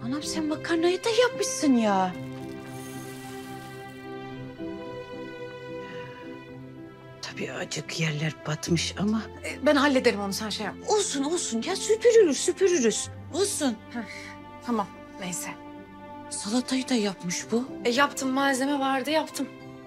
Anam sen makarnayı da yapmışsın ya. Tabii acık yerler batmış ama... Ben hallederim onu, sen şey yap. Olsun olsun ya, süpürürüz. Olsun. Tamam, neyse. Salatayı da yapmış bu. Yaptım, malzeme vardı, yaptım.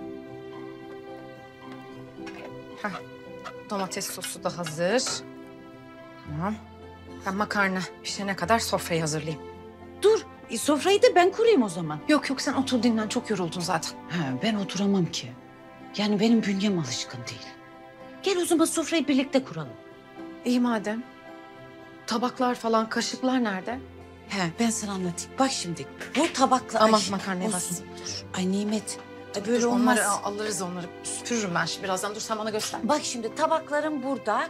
Domates sosu da hazır. Tamam. Ben makarna pişene kadar sofrayı hazırlayayım. Dur, sofrayı da ben kurayım o zaman. Yok sen otur dinlen, çok yoruldun zaten. Ben oturamam ki. Yani benim bünyem alışkın değil. Gel o zaman sofrayı birlikte kuralım. İyi madem. Tabaklar falan, kaşıklar nerede? Ben sana anlatayım. Bak şimdi bu tabakla... Aman Ay, makarnaya olsun. bassın. Dur. Ay Nimet. Ay, Dur, böyle olmaz. onları alırız onları. Süpürürüm ben şimdi birazdan. Dur sen bana göster. Bak şimdi tabaklarım burada.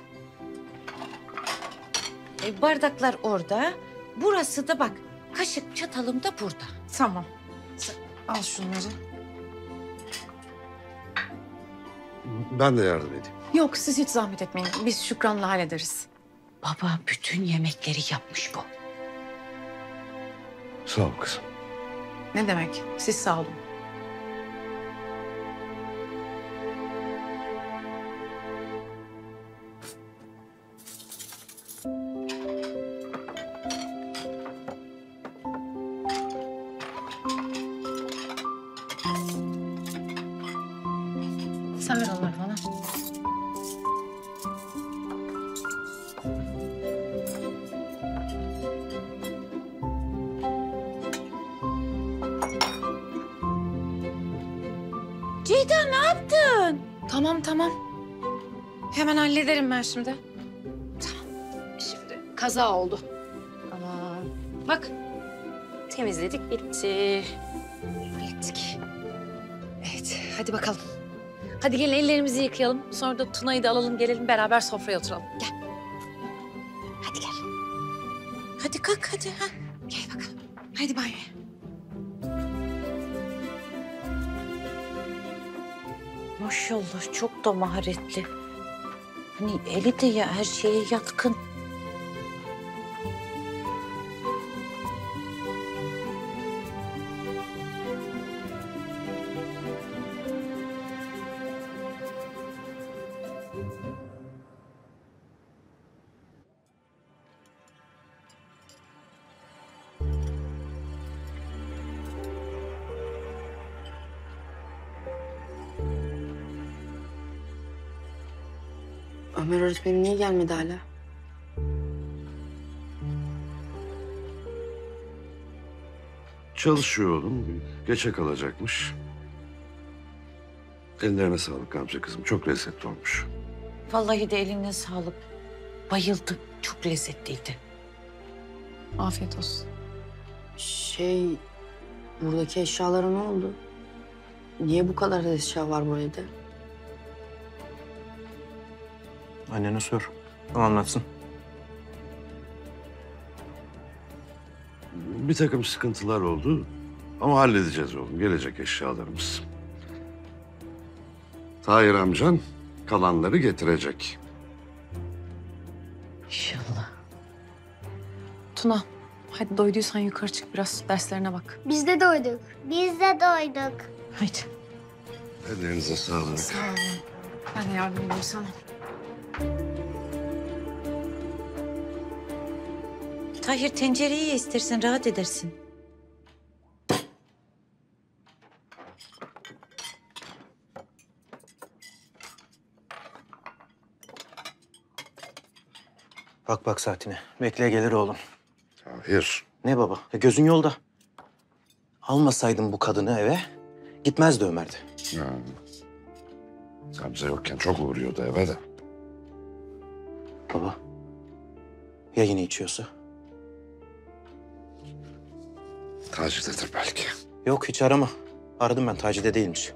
Bardaklar orada. Burası da bak. Kaşık çatalım da burada. Tamam. Al şunları. Ben de yardım edeyim. Yok siz hiç zahmet etmeyin. Biz Şükran'la hallederiz. Baba bütün yemekleri yapmış bu. Sağ ol kızım. Ne demek? Siz sağ olun. Sen ver onları bana. Ceyda ne yaptın? Tamam. Hemen hallederim ben şimdi. Tamam. Şimdi kaza oldu. Aman. Bak. Temizledik, bitti. Hallettik. Evet, hadi bakalım. Hadi gelin ellerimizi yıkayalım. Sonra da Tuna'yı da alalım, gelelim beraber sofraya oturalım. Gel. Hadi gel. Hadi kalk hadi. Gel bakalım. Hadi banyoya. Maşallah çok da maharetli. Hani eli de ya her şeye yatkın. Ömer öğretmenim niye gelmedi hala? Çalışıyor oğlum. Geçe kalacakmış. Ellerine sağlık Gamze kızım. Çok lezzetli olmuş. Vallahi de eline sağlık. Bayıldım. Çok lezzetliydi. Afiyet olsun. Buradaki eşyalara ne oldu? Niye bu kadar eşya var bu evde? Annene sor. O anlatsın. Bir takım sıkıntılar oldu. Ama halledeceğiz oğlum. Gelecek eşyalarımız. Tahir amcan kalanları getirecek. İnşallah. Tuna, hadi doyduysan yukarı çık biraz. Derslerine bak. Biz de doyduk. Biz de doyduk. Haydi. Ellerinize sağlık. Sağ olun. Ben de yardım edeyim sana. Tahir tencereyi ye istersen rahat edersin. Bak saatine. Bekle gelir oğlum. Tahir. Ne baba? Gözün yolda. Almasaydın bu kadını eve, gitmezdi Ömer de. Ya. Gamze yokken çok uğruyordu eve de. Baba, ya yine içiyorsa? Tacidedir belki. Yok hiç arama. Aradım ben, Taci'de değilmiş.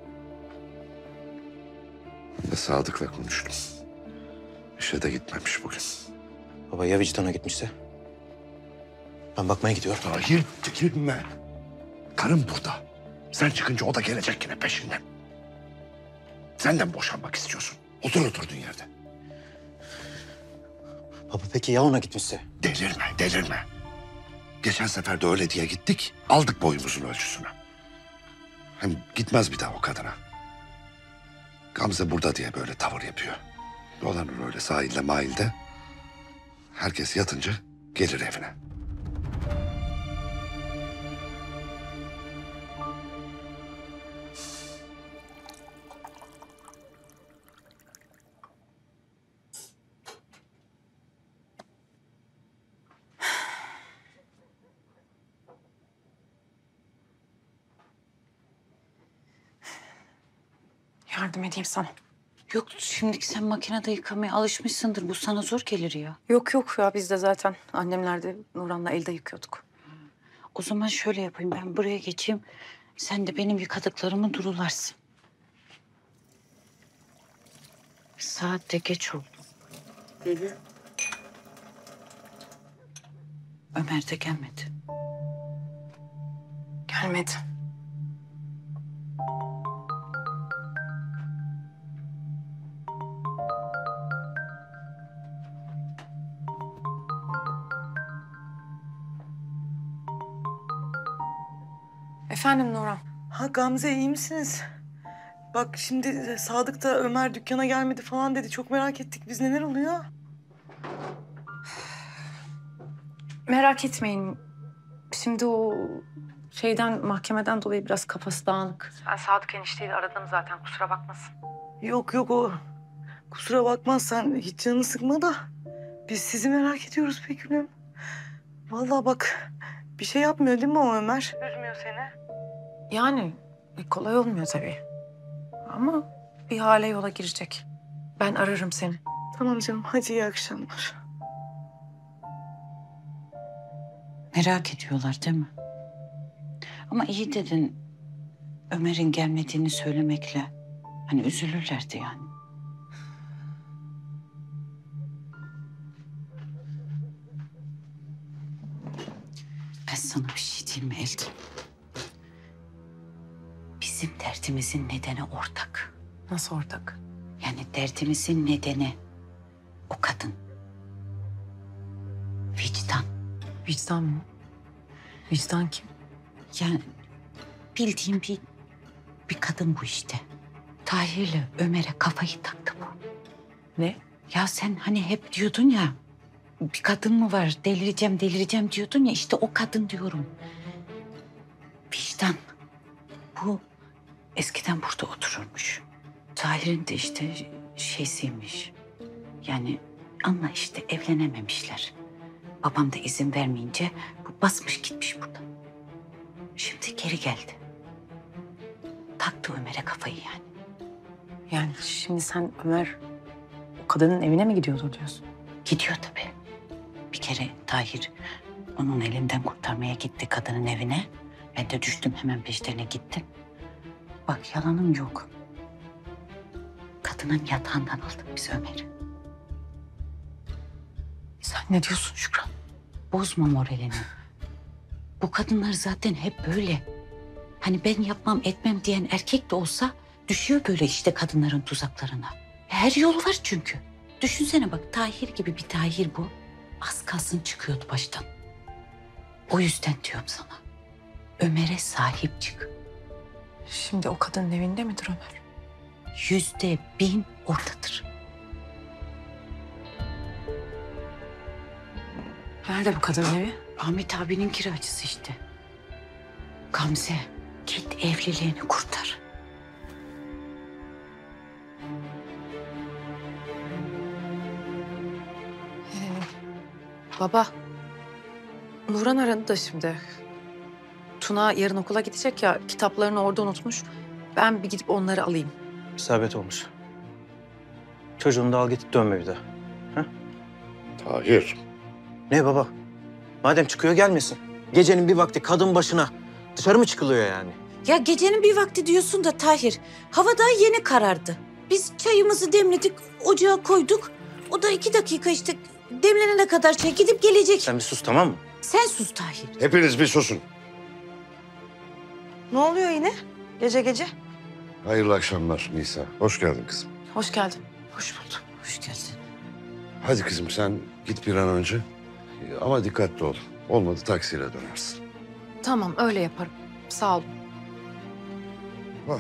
Ve Sadık'la konuştum. İşe de gitmemiş bugün. Baba ya vicdana gitmişse? Ben bakmaya gidiyorum. Tahir girme. Karım burada. Sen çıkınca o da gelecek yine peşinden. Senden boşanmak istiyorsun. Otur oturduğun yerde. Baba peki ya ona gitmişse? Delirme. Geçen sefer de öyle diye gittik. Aldık boyumuzun ölçüsünü. Hem gitmez bir daha o kadına. Gamze burada diye böyle tavır yapıyor. Dolanır öyle sahilde mahilde. Herkes yatınca gelir evine. Yardım edeyim sana. Yok şimdiki sen makinede yıkamaya alışmışsındır. Bu sana zor gelir ya. Yok yok ya biz de zaten annemlerde Nurhan'la elde yıkıyorduk. O zaman şöyle yapayım, ben buraya geçeyim. Sen de benim yıkadıklarımı durularsın. Saat de geç oldu. Ömer de gelmedi. Gelmedi. Efendim Nurhan. Ha Gamze iyi misiniz? Bak şimdi Sadık da Ömer dükkana gelmedi falan dedi. Çok merak ettik biz, neler oluyor? Merak etmeyin. Şimdi o mahkemeden dolayı biraz kafası dağınık. Ben Sadık enişteyi aradım zaten, kusura bakmasın. Yok yok, o kusura bakma, sen hiç canını sıkma da biz sizi merak ediyoruz be gülüm. Vallahi bak bir şey yapmıyor değil mi o Ömer? Üzmüyor seni. Yani kolay olmuyor tabii. Ama bir hale yola girecek. Ben ararım seni. Tamam canım, hadi iyi akşamlar. Merak ediyorlar değil mi? Ama iyi dedin, Ömer'in gelmediğini söylemekle. Hani üzülürlerdi yani. Ben sana bir şey diyeyim mi Elçin? Bizim derdimizin nedeni ortak. Nasıl ortak? Yani derdimizin nedeni o kadın. Vicdan. Vicdan mı? Vicdan kim? Yani bildiğim bir kadın bu işte. Tahir'le Ömer'e kafayı taktı bu. Ne? Ya sen hani hep diyordun ya, bir kadın mı var, delireceğim delireceğim diyordun ya, işte o kadın diyorum. Vicdan. Bu eskiden burada otururmuş. Tahir'in de işte şeysiymiş. Yani anla işte, evlenememişler. Babam da izin vermeyince bu basmış gitmiş buradan. Şimdi geri geldi. Taktı Ömer'e kafayı yani. Yani şimdi sen Ömer o kadının evine mi gidiyordu diyorsun? Gidiyor tabii. Bir kere Tahir onun elinden kurtarmaya gitti kadının evine. Ben de düştüm hemen peşlerine gittim. Bak yalanım yok. Kadının yatağından aldık biz Ömer'i. Sen ne diyorsun Şükran? Bozma moralini. Bu kadınlar zaten hep böyle. Hani ben yapmam etmem diyen erkek de olsa düşüyor böyle işte kadınların tuzaklarına. Her yolu var çünkü. Düşünsene bak, Tahir gibi bir Tahir bu. Az kalsın çıkıyordu baştan. O yüzden diyorum sana. Ömer'e sahip çık. Şimdi o kadının evinde midir Ömer? %1000 oradadır. Nerede bu kadının evi? Ahmet abinin kiracısı işte. Gamze, git evliliğini kurtar. Baba, Nurhan aradı da şimdi. Tuna yarın okula gidecek ya, kitaplarını orada unutmuş. Ben bir gidip onları alayım. İsabet olmuş. Çocuğunu da al git, dönme bir daha. Tahir. Ne baba? Madem çıkıyor gelmesin. Gecenin bir vakti kadın başına dışarı mı çıkılıyor yani? Ya gecenin bir vakti diyorsun da Tahir, hava daha yeni karardı. Biz çayımızı demledik, ocağa koyduk. O da 2 dakika işte demlenene kadar çay gidip gelecek. Sen bir sus, tamam mı? Sen sus Tahir. Hepiniz bir susun. Ne oluyor yine gece gece? Hayırlı akşamlar Nisa. Hoş geldin kızım. Hoş geldin. Hoş bulduk, hoş geldin. Hadi kızım sen git bir an önce. Ama dikkatli ol. Olmadı taksiyle dönersin. Tamam, öyle yaparım. Sağ olun. Oh.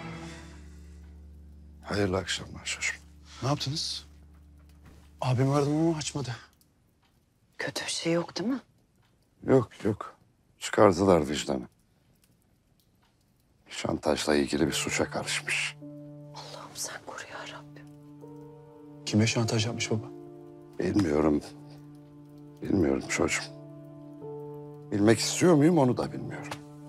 Hayırlı akşamlar çocuğum. Ne yaptınız? Abimi aradım ama açmadı. Kötü bir şey yok değil mi? Yok yok. Çıkardılar vicdanı. Şantajla ilgili bir suça karışmış. Allah'ım sen koru ya Rabbim. Kime şantaj yapmış baba? Bilmiyorum. Bilmiyorum çocuğum. Bilmek istiyor muyum onu da bilmiyorum.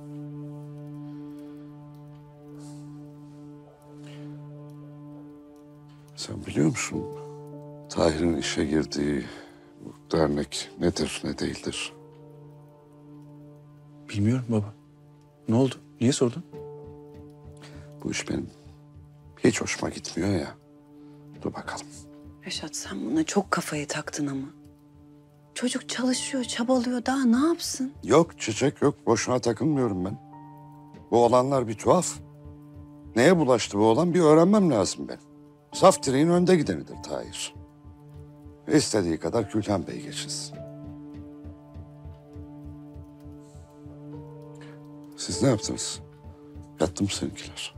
Sen biliyor musun Tahir'in işe girdiği bu dernek nedir ne değildir? Bilmiyorum baba. Ne oldu? Niye sordun? Bu iş benim hiç hoşuma gitmiyor ya. Dur bakalım. Reşat sen buna çok kafayı taktın ama. Çocuk çalışıyor, çabalıyor. Daha ne yapsın? Yok Çiçek yok. Boşuna takılmıyorum ben. Bu olanlar bir tuhaf. Neye bulaştı bu olan bir öğrenmem lazım ben. Saf direğin önde gidenidir Tahir. İstediği kadar Külhan Bey geçinsin. Siz ne yaptınız? Yattı mı seninkiler?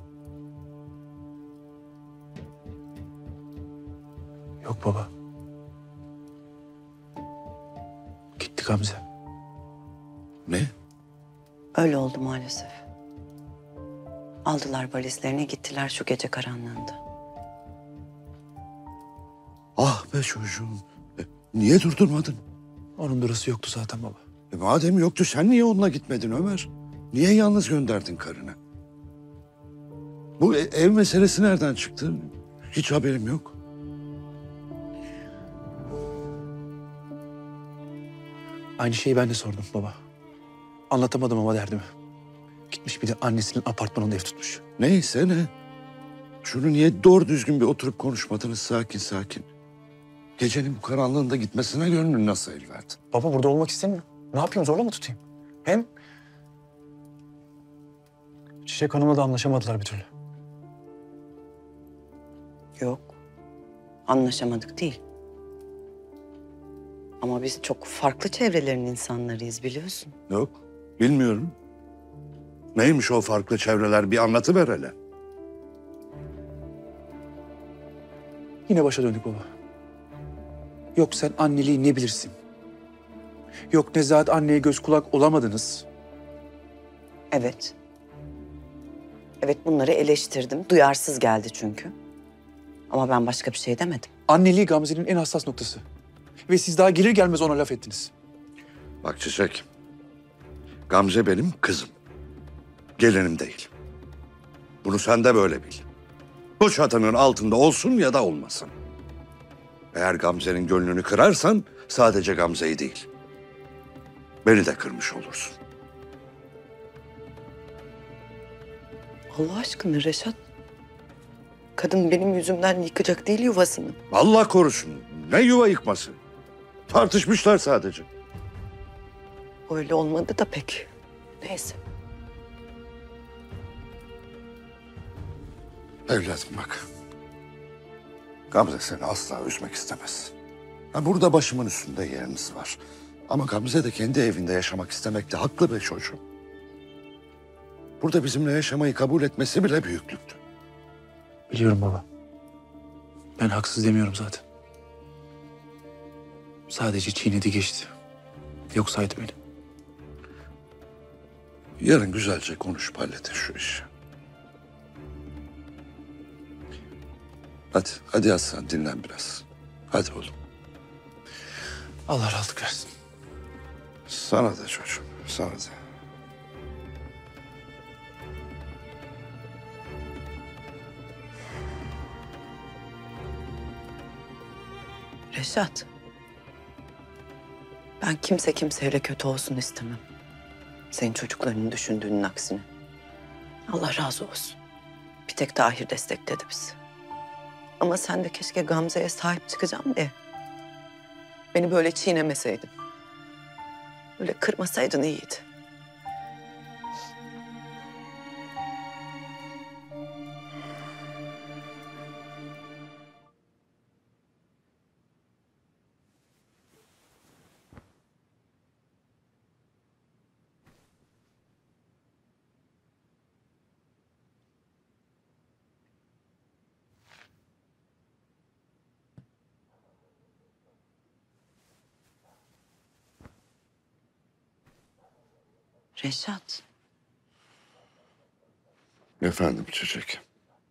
Yok baba. Gitti Gamze. Ne? Öyle oldu maalesef. Aldılar valizlerini gittiler şu gece karanlığında. Ah be çocuğum. Niye durdurmadın? Onun durası yoktu zaten baba. Madem yoktu sen niye onunla gitmedin Ömer? Niye yalnız gönderdin karını? Bu ev meselesi nereden çıktı? Hiç haberim yok. Aynı şeyi ben de sordum baba. Anlatamadım ama derdimi. Gitmiş bir de annesinin apartmanında ev tutmuş. Neyse ne. Şunu niye doğru düzgün bir oturup konuşmadınız sakin sakin? Gecenin bu karanlığında gitmesine gönlün nasıl el verdin? Baba burada olmak istemiyor. Ne yapayım zorla mı tutayım? Hem Çiçek Hanım'la da anlaşamadılar bir türlü. Yok. Anlaşamadık değil. Ama biz çok farklı çevrelerin insanlarıyız biliyorsun. Yok, bilmiyorum. Neymiş o farklı çevreler bir anlatıver hele. Yine başa döndük baba. Yok sen anneliği ne bilirsin? Yok Nezahat anneye göz kulak olamadınız. Evet. Evet bunları eleştirdim. Duyarsız geldi çünkü. Ama ben başka bir şey demedim. Anneliği Gamze'nin en hassas noktası. Ve siz daha gelir gelmez ona laf ettiniz. Bak Çiçek, Gamze benim kızım. Gelinim değil. Bunu sen de böyle bil. Bu çatının altında olsun ya da olmasın. Eğer Gamze'nin gönlünü kırarsan sadece Gamze'yi değil, beni de kırmış olursun. Allah aşkına Reşat. Kadın benim yüzümden yıkacak değil yuvasını. Allah korusun. Ne yuva yıkması? Tartışmışlar sadece. Öyle olmadı da pek. Neyse. Evladım bak. Gamze seni asla üzmek istemez. Ha, burada başımın üstünde yeriniz var. Ama Gamze de kendi evinde yaşamak istemekte haklı be çocuğum. Burada bizimle yaşamayı kabul etmesi bile büyüklüktü. Biliyorum baba. Ben haksız demiyorum zaten. Sadece çiğnedi geçti. Yok saydı beni. Yarın güzelce konuşup halledin şu işi. Hadi yat sen dinlen biraz. Hadi oğlum. Allah rahatlık versin. Sana da çocuğum, sana da. Reşat. Ben kimse kimseyle kötü olsun istemem. Senin çocuklarının düşündüğünün aksine. Allah razı olsun. Bir tek Tahir destekledi bizi. Ama sen de keşke Gamze'ye sahip çıkacağım diye. Beni böyle çiğnemeseydin. Öyle kırmasaydın iyiydi. Reşat, Efendim Çiçek.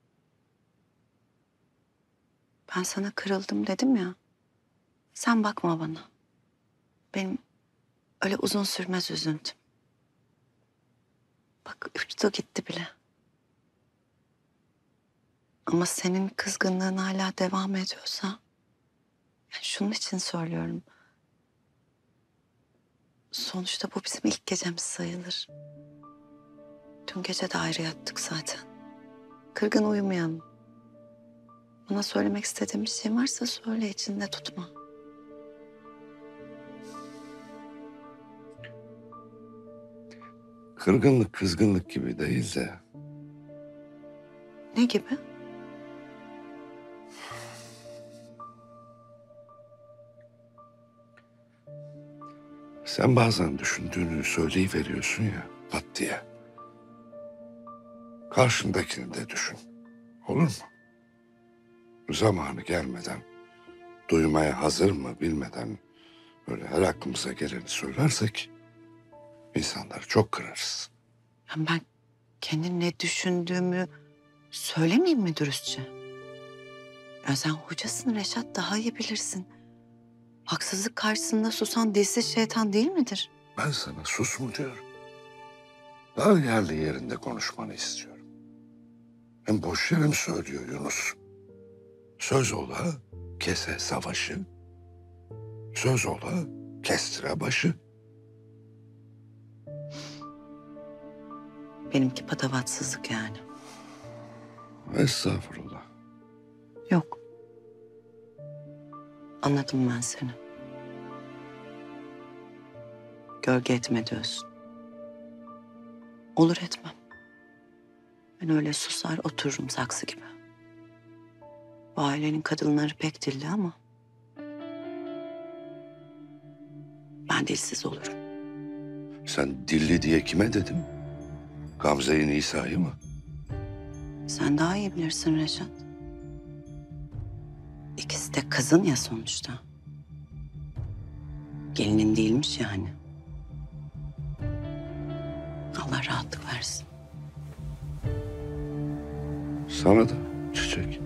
ben sana kırıldım dedim ya. Sen bakma bana. Benim öyle uzun sürmez üzüntüm. Bak uçtu gitti bile. Ama senin kızgınlığın hala devam ediyorsa... yani şunun için söylüyorum. Sonuçta bu bizim ilk gecemiz sayılır. Dün gece de ayrı yattık zaten. Kırgın uyumayalım. Bana söylemek istediğin bir şey varsa söyle, içinde tutma. Kırgınlık kızgınlık gibi değil de Ne gibi? sen bazen düşündüğünü söyleyiveriyorsun ya pat diye. Karşındakini de düşün. Olur mu? Zamanı gelmeden, duymaya hazır mı bilmeden böyle her aklımıza geleni söylersek insanları çok kırarız. Yani ben kendim ne düşündüğümü söylemeyeyim mi dürüstçe? Ya sen hocasın Reşat, daha iyi bilirsin. Haksızlık karşısında susan dilsiz şeytan değil midir? Ben sana sus mu diyorum. Daha yerli yerinde konuşmanı istiyorum. Hem boş yere mi söylüyor Yunus? Söz ola kese savaşı, söz ola kestire başı. Benimki patavatsızlık yani. Estağfurullah. Yok. Anladım ben seni. Gölge etme diyorsun. Olur etmem. Ben öyle susar otururum saksı gibi. Bu ailenin kadınları pek dilli ama... ben dilsiz olurum. Sen dilli diye kime dedim? Gamze'yi Nisa'yı mı? Sen daha iyi bilirsin Reşat. İkisi de kızın ya sonuçta. Gelinin değilmiş yani. Allah rahatlık versin. Sana da Çiçek.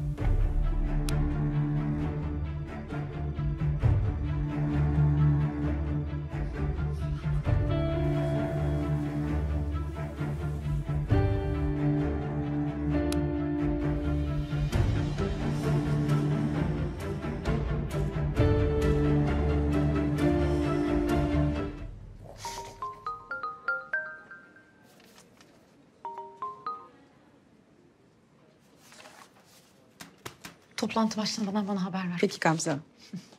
Toplantı başlamadan bana haber ver. Peki Gamze Hanım.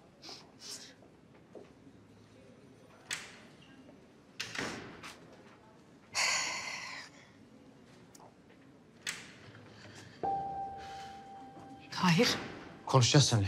Tahir, Konuşacağız seninle.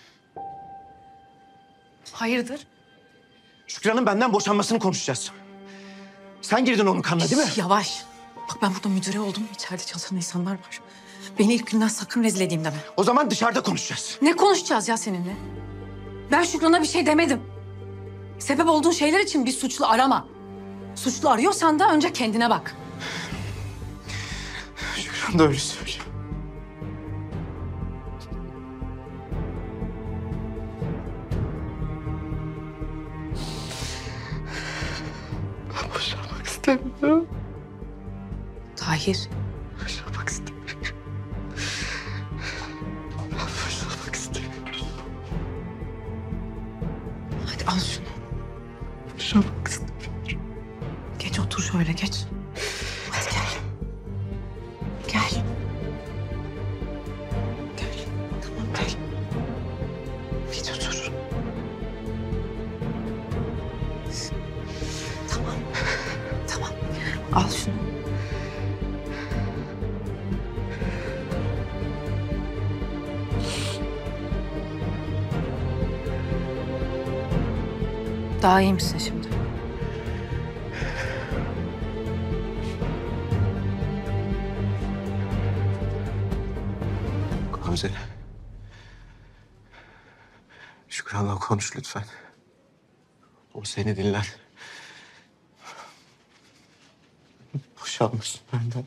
hayırdır? Şükran'ın benden boşanmasını konuşacağız. Sen girdin onun kanına değil mi? Yavaş. Bak ben burada müdüre oldum. İçeride çalışan insanlar var. Beni ilk günden sakın rezil edeyim deme. O zaman dışarıda konuşacağız. Ne konuşacağız ya seninle? Ben Şükran'a bir şey demedim. Sebep olduğun şeyler için bir suçlu arama. Suçlu arıyorsan da önce kendine bak. Şükran da öyle söylüyor. Ben boşanmak istemiyorum. Tahir. Boşanmak istemiyorum. Ben boşanmak istemiyorum. Hadi al şunu. Boşanmak istemiyorum. Geç otur şöyle geç. Hadi gel. Gel. Gel. Tamam gel. Geç otur. Tamam. Tamam. Al şunu. Daha iyi misin şimdi? Gamze. Şükran'la konuş lütfen. O seni dinler. boşanmasın benden.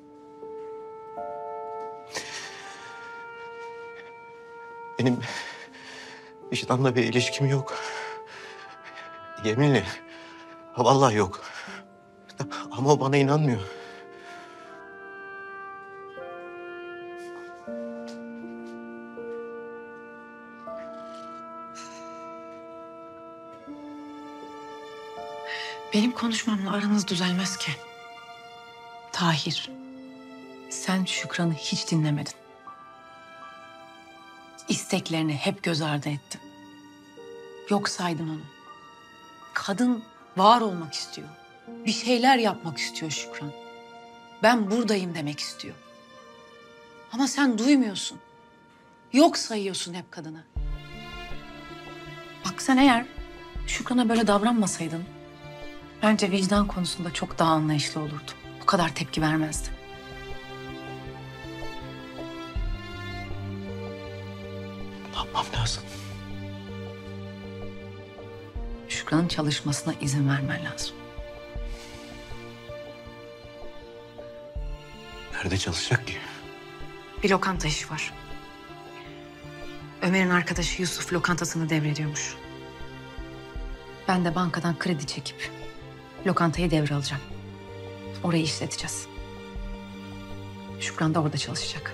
Benim vicdanla bir ilişkim yok. Yeminle. Vallahi yok. Ama o bana inanmıyor. Benim konuşmamla aranız düzelmez ki. Tahir, sen Şükran'ı hiç dinlemedin. İsteklerini hep göz ardı ettin. Yok saydın onu. Kadın var olmak istiyor. Bir şeyler yapmak istiyor Şükran. Ben buradayım demek istiyor. Ama sen duymuyorsun. Yok sayıyorsun hep kadını. Bak sen eğer Şükran'a böyle davranmasaydın, bence vicdan konusunda çok daha anlayışlı olurdum. Bu kadar tepki vermezdim. Ne yapmam lazım? Şükran'ın çalışmasına izin vermen lazım. Nerede çalışacak ki? Bir lokanta işi var. Ömer'in arkadaşı Yusuf lokantasını devrediyormuş. Ben de bankadan kredi çekip lokantayı devralacağım. Orayı işleteceğiz. Şükran da orada çalışacak.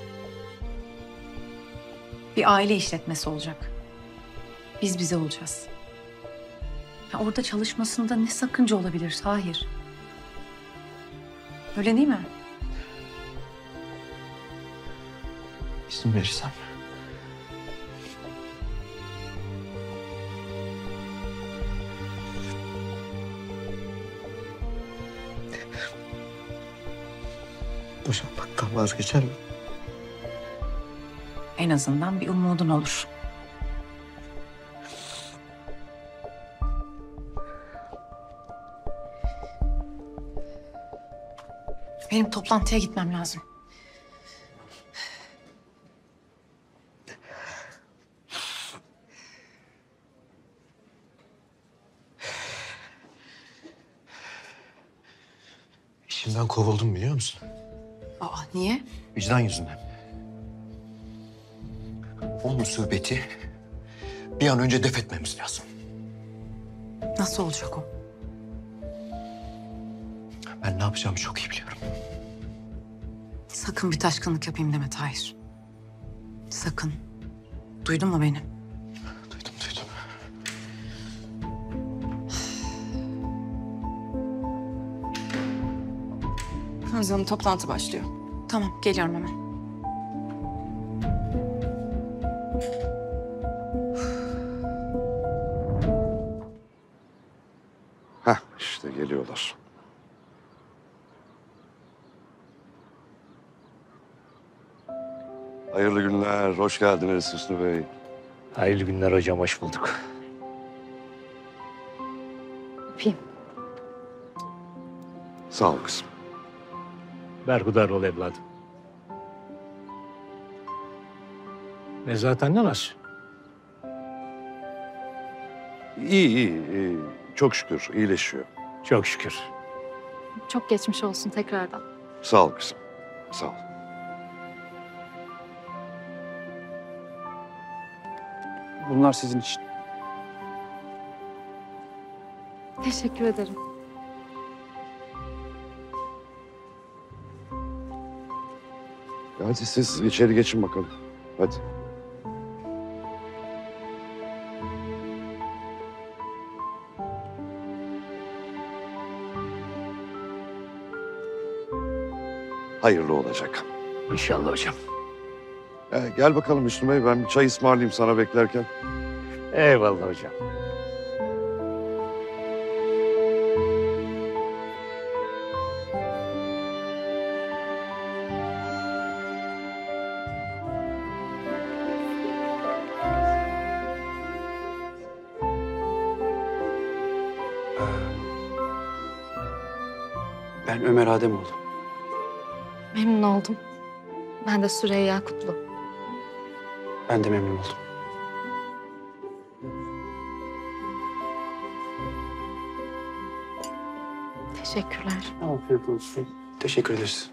Bir aile işletmesi olacak. Biz bize olacağız. Ya orada çalışmasında ne sakınca olabilir Tahir? Öyle değil mi? İzin verirsem. Boşanmaktan vazgeçer mi? En azından bir umudun olur. Benim toplantıya gitmem lazım. İşimden kovuldum biliyor musun? Aa, niye? Vicdan yüzünden. O musibeti bir an önce def etmemiz lazım. Nasıl olacak o? Ben ne yapacağımı çok iyi biliyorum. Sakın bir taşkınlık yapayım deme Tahir. Sakın. Duydun mu beni? Duydum, duydum. Hamza Hanım, toplantı başlıyor. Tamam, geliyorum hemen. Heh, işte geliyorlar. Hayırlı günler, hoş geldiniz Hüsnü Bey. Hayırlı günler hocam, hoş bulduk. Öpeyim. Sağ ol kızım. Berhudar ol evladım. Nezahat anne nasıl? İyi. Çok şükür iyileşiyor. Çok şükür. Çok geçmiş olsun tekrardan. Sağ ol kızım, sağ ol. Bunlar sizin için. Teşekkür ederim. Hadi siz içeri geçin bakalım. Hadi. Hayırlı olacak. İnşallah hocam. Gel bakalım Hüsnü Bey, ben bir çay ısmarlayayım sana beklerken. Eyvallah hocam. Ben Ömer Ademoğlu. Memnun oldum. Ben de Süreyya Kutlu. Ben de memnun oldum. Teşekkürler. Afiyet olsun. Teşekkür ederiz.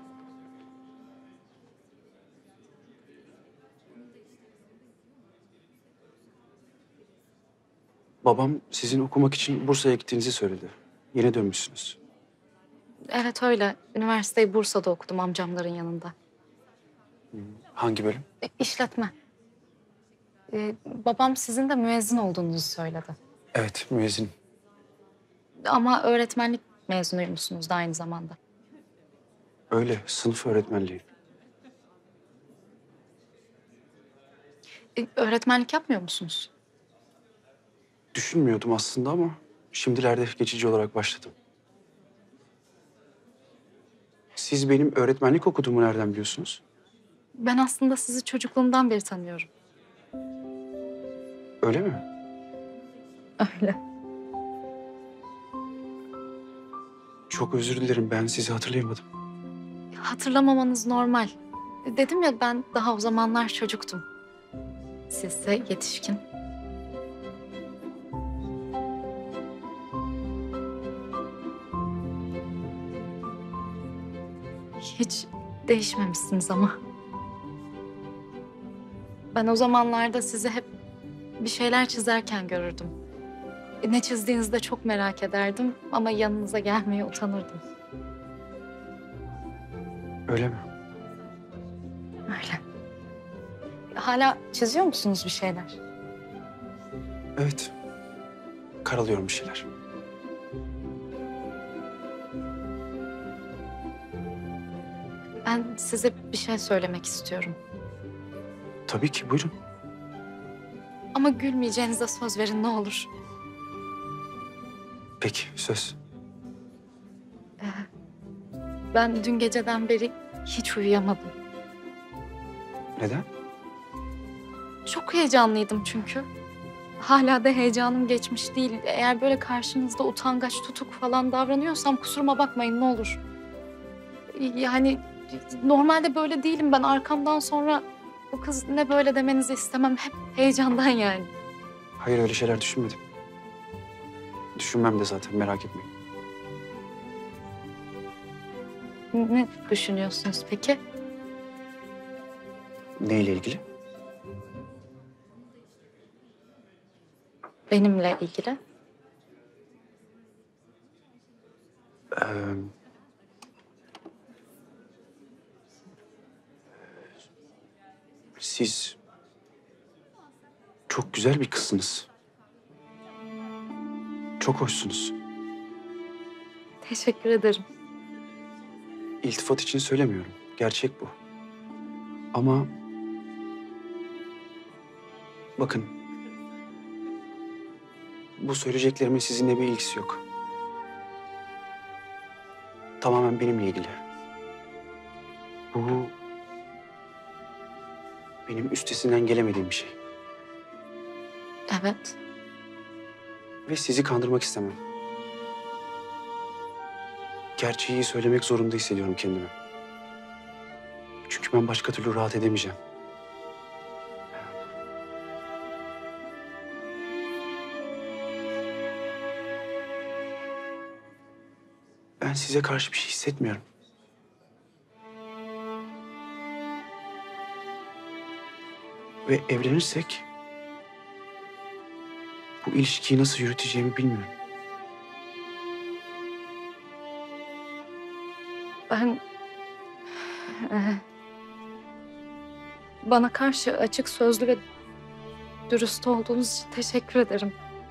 Babam sizin okumak için Bursa'ya gittiğinizi söyledi. Yine dönmüşsünüz. Evet öyle. Üniversiteyi Bursa'da okudum amcamların yanında. Hangi bölüm? İşletme. Babam sizin de müezzin olduğunuzu söyledi. Evet, müezzin. Ama öğretmenlik mezunuymuşsunuz da aynı zamanda. Öyle, sınıf öğretmenliği. Öğretmenlik yapmıyor musunuz? Düşünmüyordum aslında ama şimdilerde geçici olarak başladım. Siz benim öğretmenlik okuduğumu nereden biliyorsunuz? Ben aslında sizi çocukluğumdan beri tanıyorum. Öyle mi? Öyle. Çok özür dilerim, ben sizi hatırlayamadım. Hatırlamamanız normal. Dedim ya ben daha o zamanlar çocuktum. Siz de yetişkin. Hiç değişmemişsiniz ama. Ben o zamanlarda sizi hep bir şeyler çizerken görürdüm. Ne çizdiğinizi de çok merak ederdim ama yanınıza gelmeye utanırdım. Öyle mi? Öyle. Hala çiziyor musunuz bir şeyler? Evet. Karalıyorum bir şeyler. Ben size bir şey söylemek istiyorum. Tabii ki, buyurun. Ama gülmeyeceğinize söz verin ne olur. Peki, söz. Ben dün geceden beri hiç uyuyamadım. Neden? Çok heyecanlıydım çünkü. Hala da heyecanım geçmiş değil. Eğer böyle karşınızda utangaç, tutuk falan davranıyorsam kusuruma bakmayın ne olur. Yani normalde böyle değilim ben. Arkamdan sonra bu kız ne böyle demenizi istemem. Hep heyecandan yani. Hayır, öyle şeyler düşünmedim. Düşünmem de zaten, merak etmeyin. Ne düşünüyorsunuz peki? Neyle ilgili? Benimle ilgili. Ee, Siz çok güzel bir kızsınız. Çok hoşsunuz. Teşekkür ederim. İltifat için söylemiyorum. Gerçek bu. Ama bakın, bu söyleyeceklerimin sizinle bir ilgisi yok. Tamamen benimle ilgili. Bu benim üstesinden gelemediğim bir şey. Evet. Ve sizi kandırmak istemem. Gerçeği söylemek zorunda hissediyorum kendimi. Çünkü ben başka türlü rahat edemeyeceğim. Ben size karşı bir şey hissetmiyorum. Ve evlenirsek bu ilişkiyi nasıl yürüteceğimi bilmiyorum. Ben bana karşı açık sözlü ve dürüst olduğunuz için teşekkür ederim.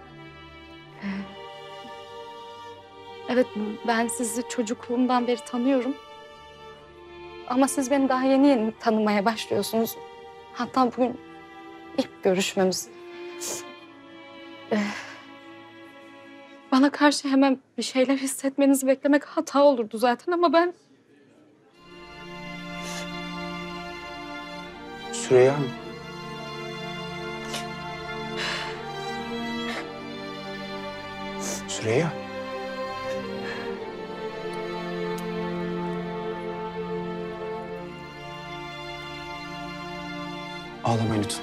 Evet, ben sizi çocukluğumdan beri tanıyorum. Ama siz beni daha yeni yeni tanımaya başlıyorsunuz. Hatta bugün ilk görüşmemiz. Bana karşı hemen bir şeyler hissetmenizi beklemek hata olurdu zaten ama ben... Süreyya Hanım. Süreyya. Ağlamayın lütfen.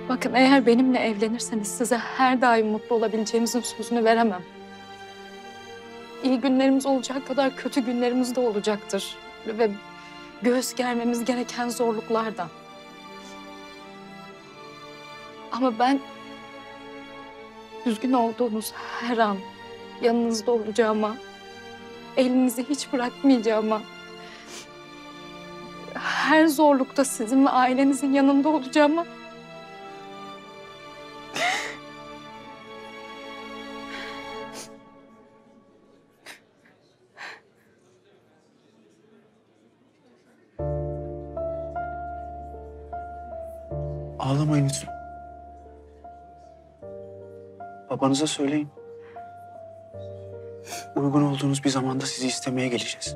Bakın eğer benimle evlenirseniz size her daim mutlu olabileceğimizin sözünü veremem. İyi günlerimiz olacak kadar kötü günlerimiz de olacaktır. Ve göğüs germemiz gereken zorluklar da. Ama ben üzgün olduğunuz her an yanınızda olacağıma, elinizi hiç bırakmayacağıma, her zorlukta sizin ve ailenizin yanında olacağıma, Ağlamayın lütfen. Babanıza söyleyin. Uygun olduğunuz bir zamanda sizi istemeye geleceğiz.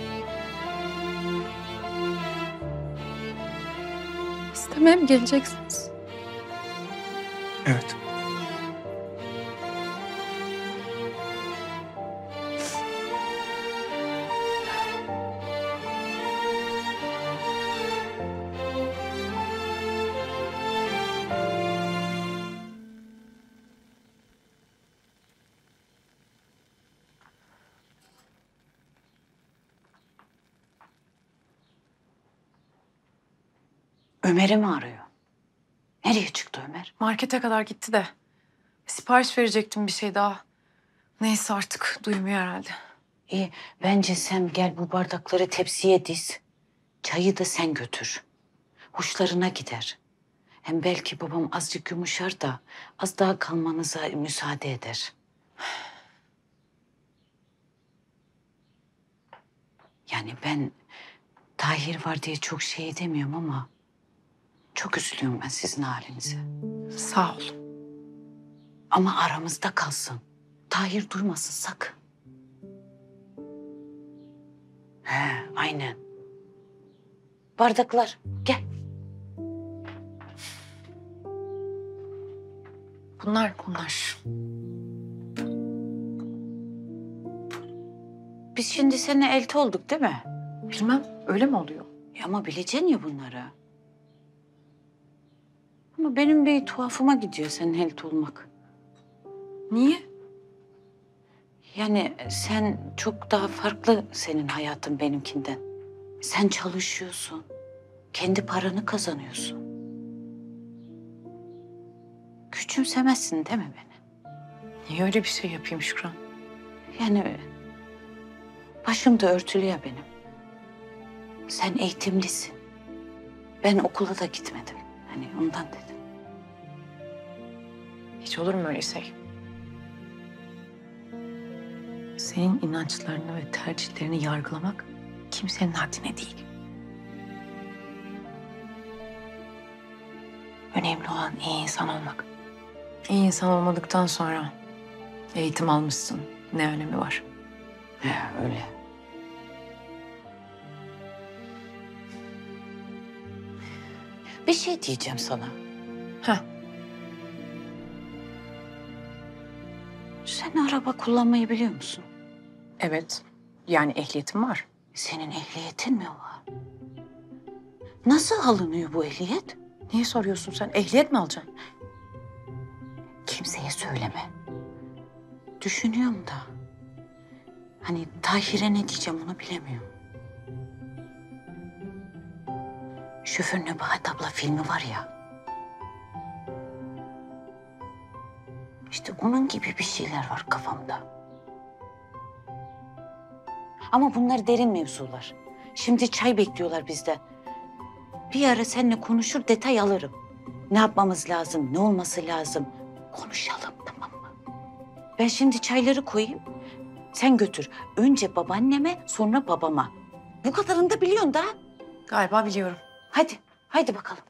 istemeye mi geleceksiniz? Evet. Ömer'i mi arıyor? Nereye çıktı Ömer? Markete kadar gitti de. Sipariş verecektim bir şey daha. Neyse artık duymuyor herhalde. İyi, bence sen gel bu bardakları tepsiye diz. Çayı da sen götür. Hoşlarına gider. Hem belki babam azıcık yumuşar da az daha kalmanıza müsaade eder. Yani ben Tahir var diye çok şey demiyorum ama çok üzülüyorum ben sizin halinize. Sağ ol. Ama aramızda kalsın. Tahir duymasın sakın. He, aynen. Bardaklar, gel. Bunlar. Biz şimdi seninle elti olduk değil mi? Bilmem öyle mi oluyor? Ama bileceksin ya bunları. Ama benim bir tuhafıma gidiyor senin elti olmak. Niye? Yani sen çok daha farklı senin hayatın benimkinden. Sen çalışıyorsun. Kendi paranı kazanıyorsun. Küçümsemezsin değil mi beni? Niye öyle bir şey yapayım Şükran? Yani başım da örtülü ya benim. Sen eğitimlisin. Ben okula da gitmedim. Hani ondan dedim. Hiç olur mu öyle şey? Senin inançlarını ve tercihlerini yargılamak kimsenin haddine değil. Önemli olan iyi insan olmak. İyi insan olmadıktan sonra eğitim almışsın. Ne önemi var? He, öyle. Bir şey diyeceğim sana. Heh. Sen araba kullanmayı biliyor musun? Evet. Yani ehliyetim var. Senin ehliyetin mi var? Nasıl alınıyor bu ehliyet? Niye soruyorsun sen? Ehliyet mi alacaksın? Kimseye söyleme. Düşünüyorum da. Hani Tahir'e ne diyeceğim onu bilemiyorum. Şoför Nebahat abla filmi var ya. İşte onun gibi bir şeyler var kafamda. Ama bunlar derin mevzular. Şimdi çay bekliyorlar bizden. Bir ara seninle konuşur detay alırım. Ne yapmamız lazım, ne olması lazım. Konuşalım tamam mı? Ben şimdi çayları koyayım. Sen götür. Önce babaanneme sonra babama. Bu kadarını da biliyorsun da. Galiba biliyorum. Hadi bakalım.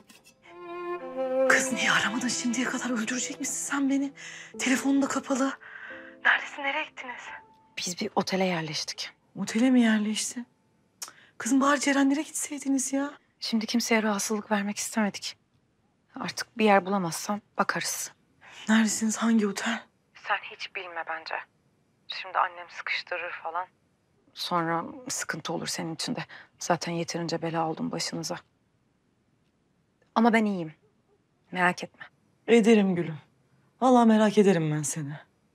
Kız niye aramadın şimdiye kadar? Öldürecek misin sen beni? Telefonun da kapalı. Neredesin? Nereye gittiniz? Biz bir otele yerleştik. Otele mi yerleşti? Cık, kızım bari Cerenlere gitseydiniz ya. Şimdi kimseye rahatsızlık vermek istemedik. Artık bir yer bulamazsam bakarız. Neredesiniz? Hangi otel? Sen hiç bilme bence. Şimdi annem sıkıştırır falan. Sonra sıkıntı olur senin için de. Zaten yeterince bela oldum başınıza. Ama ben iyiyim. Merak etme. Ederim gülüm. Vallahi merak ederim ben seni.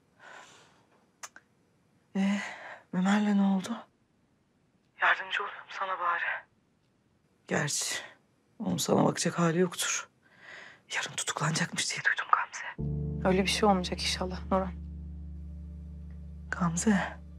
Ömer'le ne oldu? Yardımcı olayım sana bari. Gerçi onun sana bakacak hali yoktur. Yarın tutuklanacakmış diye duydum Gamze. Öyle bir şey olmayacak inşallah Nurhan. Gamze.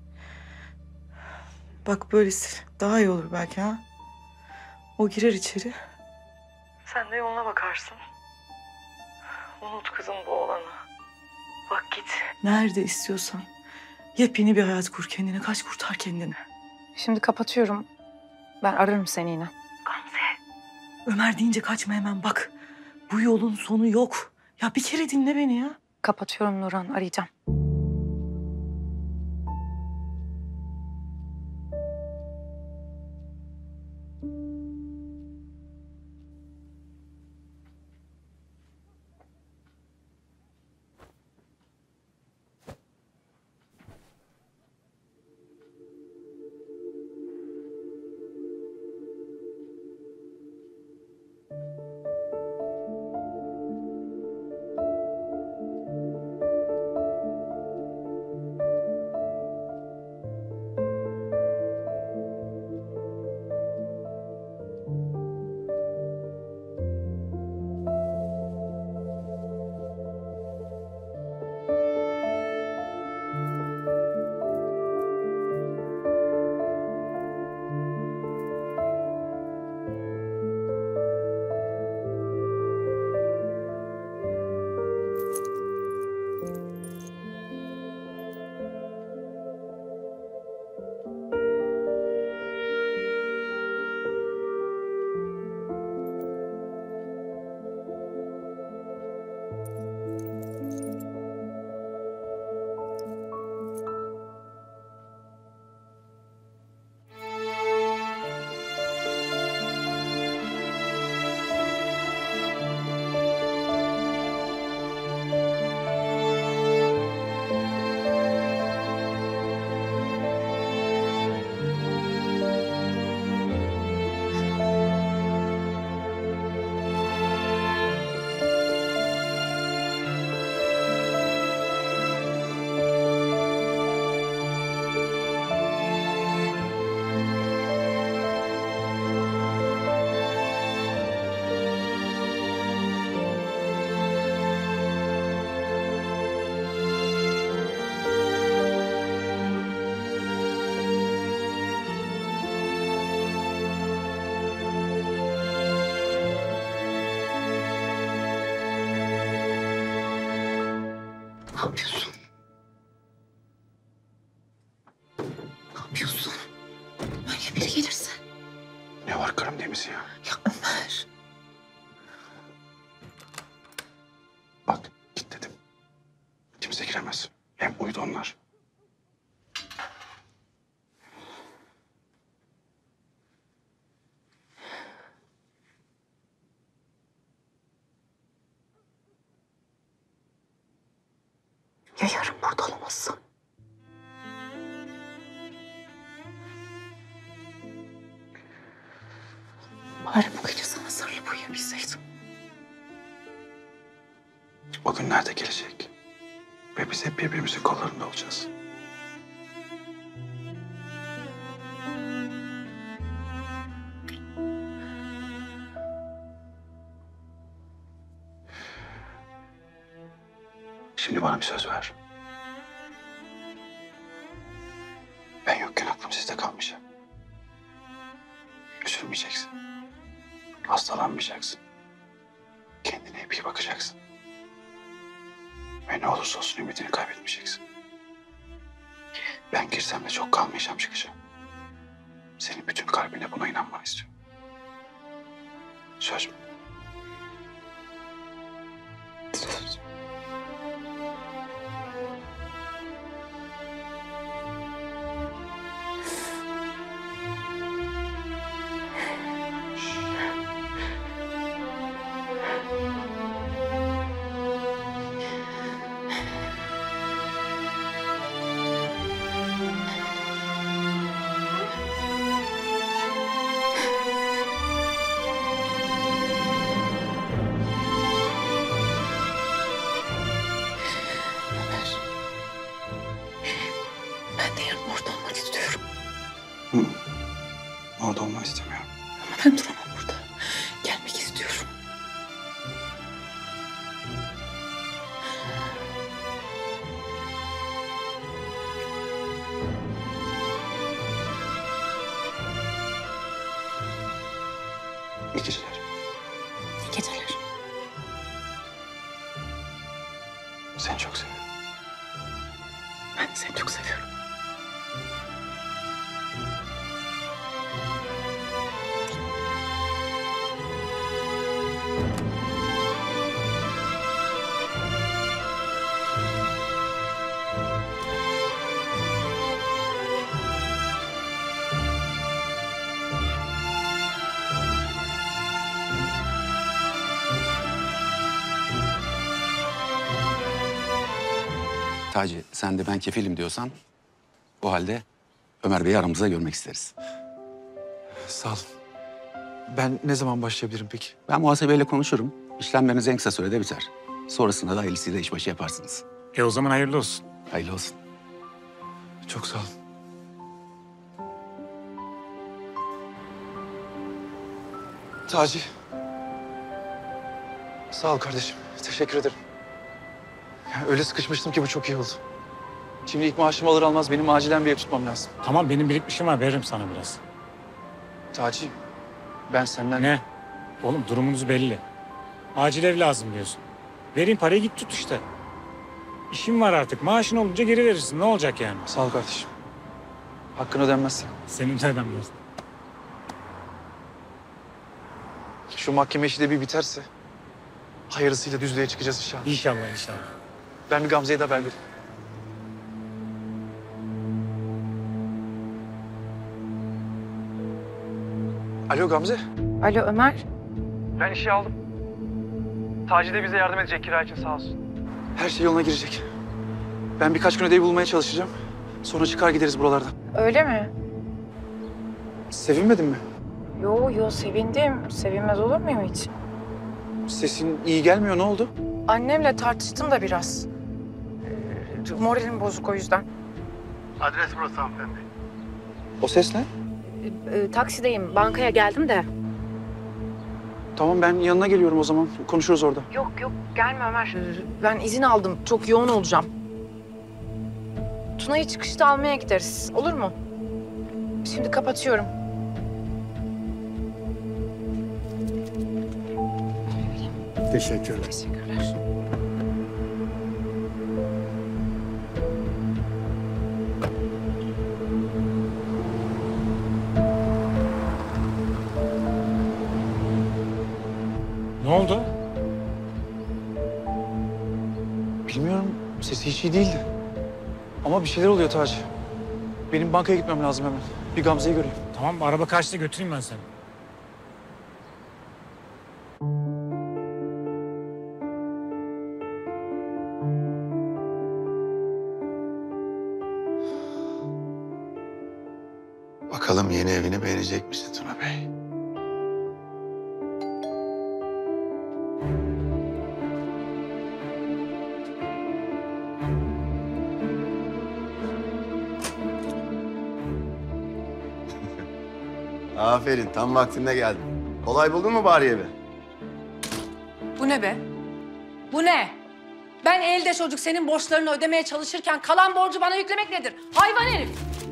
Bak böylesi daha iyi olur belki ha. O girer içeri. Sen de yoluna bakarsın. Unut kızım bu olanı. Bak git. Nerede istiyorsan. Yepyeni bir hayat kur kendine. Kaç kurtar kendini. Şimdi kapatıyorum. Ben ararım seni yine. Gamze. Ömer deyince kaçma hemen bak. Bu yolun sonu yok. Ya bir kere dinle beni ya. Kapatıyorum Nurhan, arayacağım. Ne yapıyorsun? Ne yapıyorsun? Öyle biri gelirse. Ne var karım demizi ya? Ya Ömer. Bak git dedim. Kimse giremez. Hem uydu onlar. Ya yarın burada olamazsın? Bari bu gece sana sarılıp uyuyabilseydim. O günler de gelecek. Ve biz hep birbirimizin kollarında olacağız. Şimdi bana bir söz ver. Ben yokken aklım sizde kalmayacak. Üzülmeyeceksin. Hastalanmayacaksın. Kendine hep iyi bakacaksın. Ve ne olursa olsun ümidini kaybetmeyeceksin. Ben girsem de çok kalmayacağım, çıkacağım. Senin bütün kalbinle buna inanmanı istiyorum. Söz mü? Söz. Ben duramam burada. Gelmek istiyorum. İyi geceler. İyi geceler. Seni çok seviyorum. Ben de seni çok seviyorum. Taci, sen de ben kefilim diyorsan o halde Ömer Bey'i aramızda görmek isteriz. Sağ olun. Ben ne zaman başlayabilirim peki? Ben muhasebeyle konuşurum. İşlemleriniz en kısa sürede biter. Sonrasında da hayırlısıyla işbaşı yaparsınız. O zaman hayırlı olsun. Hayırlı olsun. Çok sağ olun. Taci. Sağ ol kardeşim. Teşekkür ederim. Ya öyle sıkışmıştım ki bu çok iyi oldu. Şimdi ilk maaşımı alır almaz benim acilen bir ev tutmam lazım. Tamam, benim birikmişim var, veririm sana biraz. Taci, ben senden... Ne? Oğlum durumunuz belli. Acil ev lazım diyorsun. Vereyim parayı, git tut işte. İşim var artık. Maaşın olunca geri verirsin. Ne olacak yani? Sağ ol kardeşim. Hakkın ödenmezse. Senin de ödenmez. Şu mahkeme işi de bir biterse hayırlısıyla düzlüğe çıkacağız inşallah. İnşallah, inşallah. Ben bir Gamze'ye de haber vereyim. Alo Gamze. Alo Ömer. Ben işi aldım. Taci de bize yardım edecek kira için sağ olsun. Her şey yoluna girecek. Ben birkaç gün ödevi bulmaya çalışacağım. Sonra çıkar gideriz buralardan. Öyle mi? Sevinmedin mi? Yo sevindim. Sevinmez olur muyum hiç? Sesin iyi gelmiyor, ne oldu? Annemle tartıştım da biraz. Moralim bozuk o yüzden. Adres burası hanımefendi. O ses ne? Taksideyim. Bankaya geldim de. Tamam, ben yanına geliyorum o zaman. Konuşuruz orada. Yok gelme Ömer. Ben izin aldım. Çok yoğun olacağım. Tuna'yı çıkışta almaya gideriz. Olur mu? Şimdi kapatıyorum. Teşekkürler. Teşekkürler. Ne oldu? Bilmiyorum, sesi hiç iyi değildi. Ama bir şeyler oluyor Taci. Benim bankaya gitmem lazım hemen. Bir Gamze'yi göreyim. Tamam, araba kaçta, götüreyim ben seni. Bakalım yeni evini beğenecek misin Tuna Bey? Aferin, tam vaktinde geldin. Kolay buldun mu bari evi? Bu ne be? Bu ne? Ben elde çocuk senin borçlarını ödemeye çalışırken kalan borcu bana yüklemek nedir? Hayvan herif!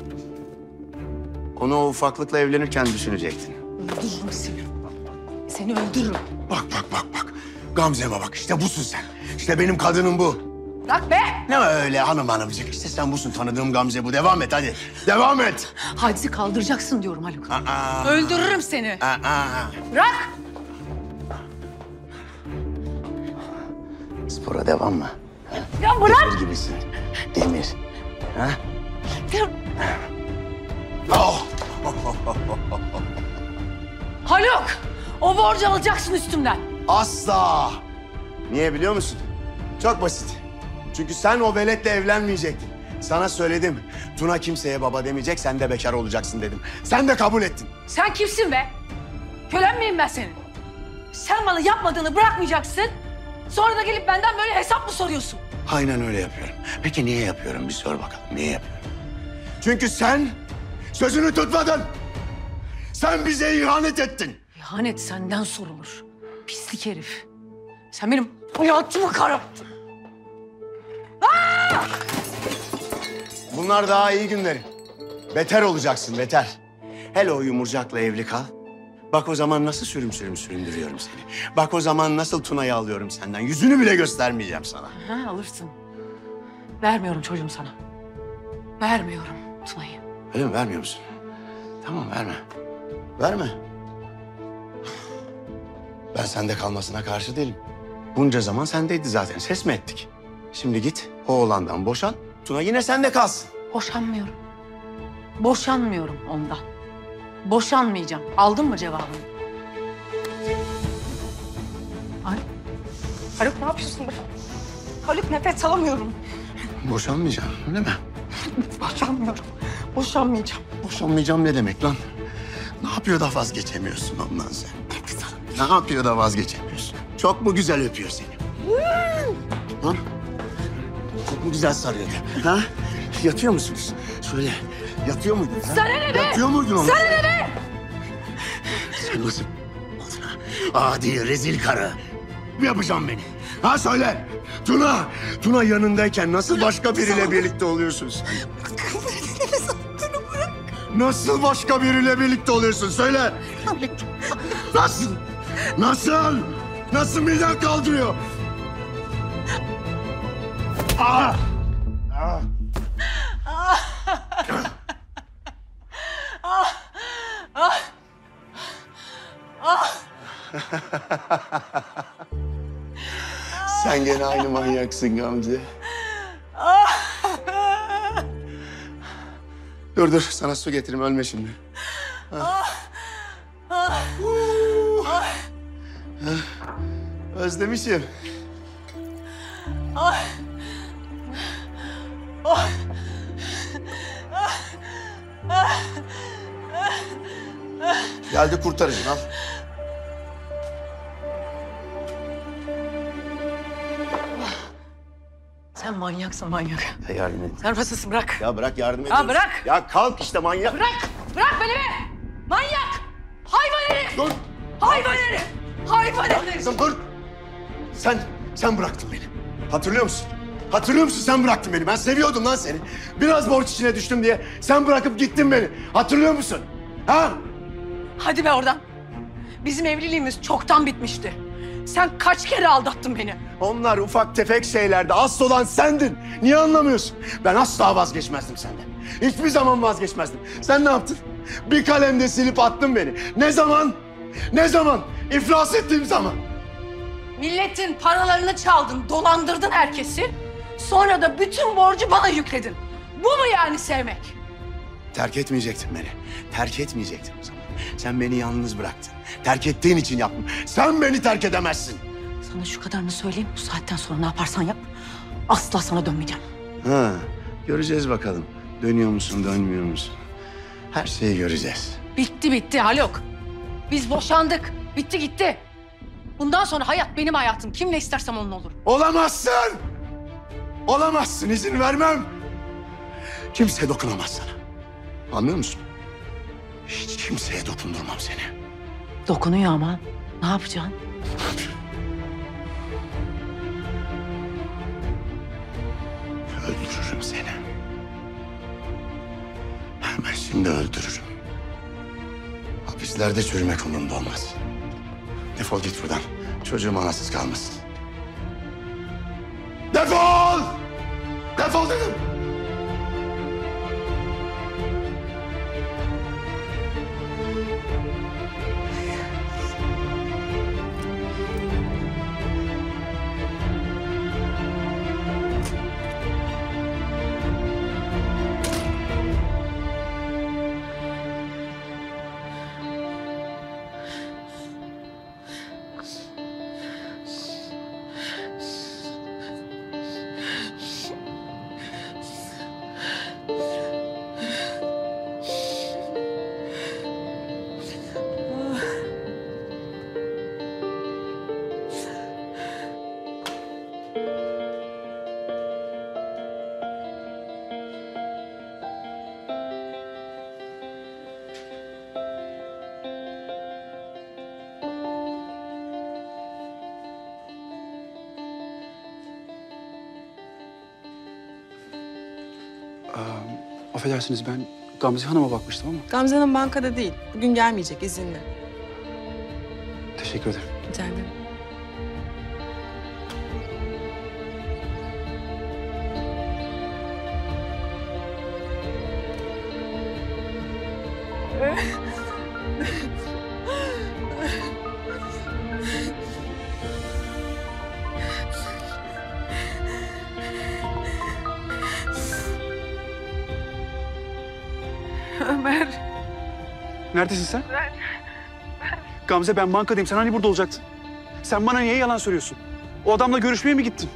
Onu o ufaklıkla evlenirken düşünecektin. Öldürürüm seni. Seni öldürürüm. Bak. Gamze'me bak, işte busun sen. İşte benim kadınım bu. Bırak be! Ne öyle hanımcık, işte sen busun, tanıdığım Gamze bu. Devam et hadi, devam et. Hadisi kaldıracaksın diyorum Haluk. Öldürürüm seni. Bırak! Spora devam mı? Ya bırak! Demir gibisin, demir. Ha? Ya- Oh! Haluk! O borcu alacaksın üstümden. Asla! Niye biliyor musun? Çok basit. Çünkü sen o veletle evlenmeyecektin. Sana söyledim. Tuna kimseye baba demeyecek, sen de bekar olacaksın dedim. Sen de kabul ettin. Sen kimsin be? Kölen miyim ben senin? Sen bana yapmadığını bırakmayacaksın. Sonra da gelip benden böyle hesap mı soruyorsun? Aynen öyle yapıyorum. Peki niye yapıyorum? Bir sor bakalım. Niye yapıyorum? Çünkü sen sözünü tutmadın. Sen bize ihanet ettin. İhanet senden sorulur. Pislik herif. Sen benim hayatımı kararttın. Bunlar daha iyi günlerin. Beter olacaksın, beter. Hele o yumurcakla evli kal. Bak o zaman nasıl süründürüyorum seni. Bak o zaman nasıl Tuna'yı alıyorum senden. Yüzünü bile göstermeyeceğim sana. Ha, alırsın. Vermiyorum çocuğum sana. Vermiyorum Tuna'yı. Öyle mi? Vermiyor musun? Tamam, verme. Verme. Ben sende kalmasına karşı değilim. Bunca zaman sendeydi zaten. Ses mi ettik? Şimdi git o oğlandan boşan. Tuna yine sende kalsın. Boşanmıyorum. Boşanmıyorum ondan. Boşanmayacağım. Aldın mı cevabını? Haluk ne yapıyorsun be? Haluk nefes alamıyorum. Boşanmayacağım öyle mi? Boşanmıyorum. Boşanmayacağım. Boşanmayacağım ne demek lan? Ne yapıyor da vazgeçemiyorsun ondan sen? Ne yapıyor da vazgeçemiyorsun? Çok mu güzel öpüyor seni? Ha? Çok mu güzel sarıyor? Ha? Yatıyor musunuz? Söyle. Yatıyor muydun? Ha? Sana ne be? Yatıyor muydun onunla? Sana ne be? Sen nasıl... Adi, rezil karı. Yapacağım beni. Ha söyle. Tuna yanındayken nasıl başka biriyle birlikte oluyorsun sen? Nasıl başka biriyle birlikte oluyorsun? Söyle. Nasıl? Nasıl? Nasıl miden kaldırıyor? Ah! Ah! Sen gene aynı manyaksın Gamze. Dur sana su getireyim ölme şimdi. Özlemişim. Geldi kurtarıcın al. Sen manyaksın manyak. Ya yardım et. Sen hastasın bırak. Ya bırak yardım ediyorsun. bırak. Ya kalk işte manyak. Bırak. Bırak beni be. Manyak. Hayvan herif. Dur. Hayvan herif. Hayvan herif. Kızım dur. Sen bıraktın beni. Hatırlıyor musun? Hatırlıyor musun sen bıraktın beni. Ben seviyordum lan seni. Biraz borç içine düştüm diye sen bırakıp gittin beni. Hatırlıyor musun? Ha? Hadi be oradan. Bizim evliliğimiz çoktan bitmişti. Sen kaç kere aldattın beni? Onlar ufak tefek şeylerdi. Asıl olan sendin. Niye anlamıyorsun? Ben asla vazgeçmezdim senden. Hiçbir zaman vazgeçmezdim. Sen ne yaptın? Bir kalemde silip attın beni. Ne zaman? Ne zaman? İflas ettiğim zaman. Milletin paralarını çaldın, dolandırdın herkesi. Sonra da bütün borcu bana yükledin. Bu mu yani sevmek? Terk etmeyecektin beni. Terk etmeyecektin o zaman. Sen beni yalnız bıraktın. Terk ettiğin için yaptım. Sen beni terk edemezsin. Sana şu kadarını söyleyeyim. Bu saatten sonra ne yaparsan yap. Asla sana dönmeyeceğim. Ha, göreceğiz bakalım. Dönüyor musun, dönmüyor musun? Her şeyi göreceğiz. Bitti Haluk. Biz boşandık. Bitti gitti. Bundan sonra hayat benim hayatım. Kimle istersem onunla olur. Olamazsın! Olamazsın, izin vermem. Kimse dokunamaz sana. Anlıyor musun? Hiç kimseye dokundurmam seni. Dokunuyor ama. Ne yapacaksın? Öldürürüm seni. Hemen şimdi öldürürüm. Hapislerde çürümek umurumda olmaz. Defol git buradan. Çocuğum anasız kalmasın. Defol! Defol dedim! Affedersiniz ben Gamze Hanım'a bakmıştım ama. Gamze Hanım bankada değil. Bugün gelmeyecek, izinli. Teşekkür ederim. Rica ederim. Ömer. Neredesin sen? Gamze ben bankadayım. Sen hani burada olacaktın? Sen bana niye yalan söylüyorsun? O adamla görüşmeye mi gittin?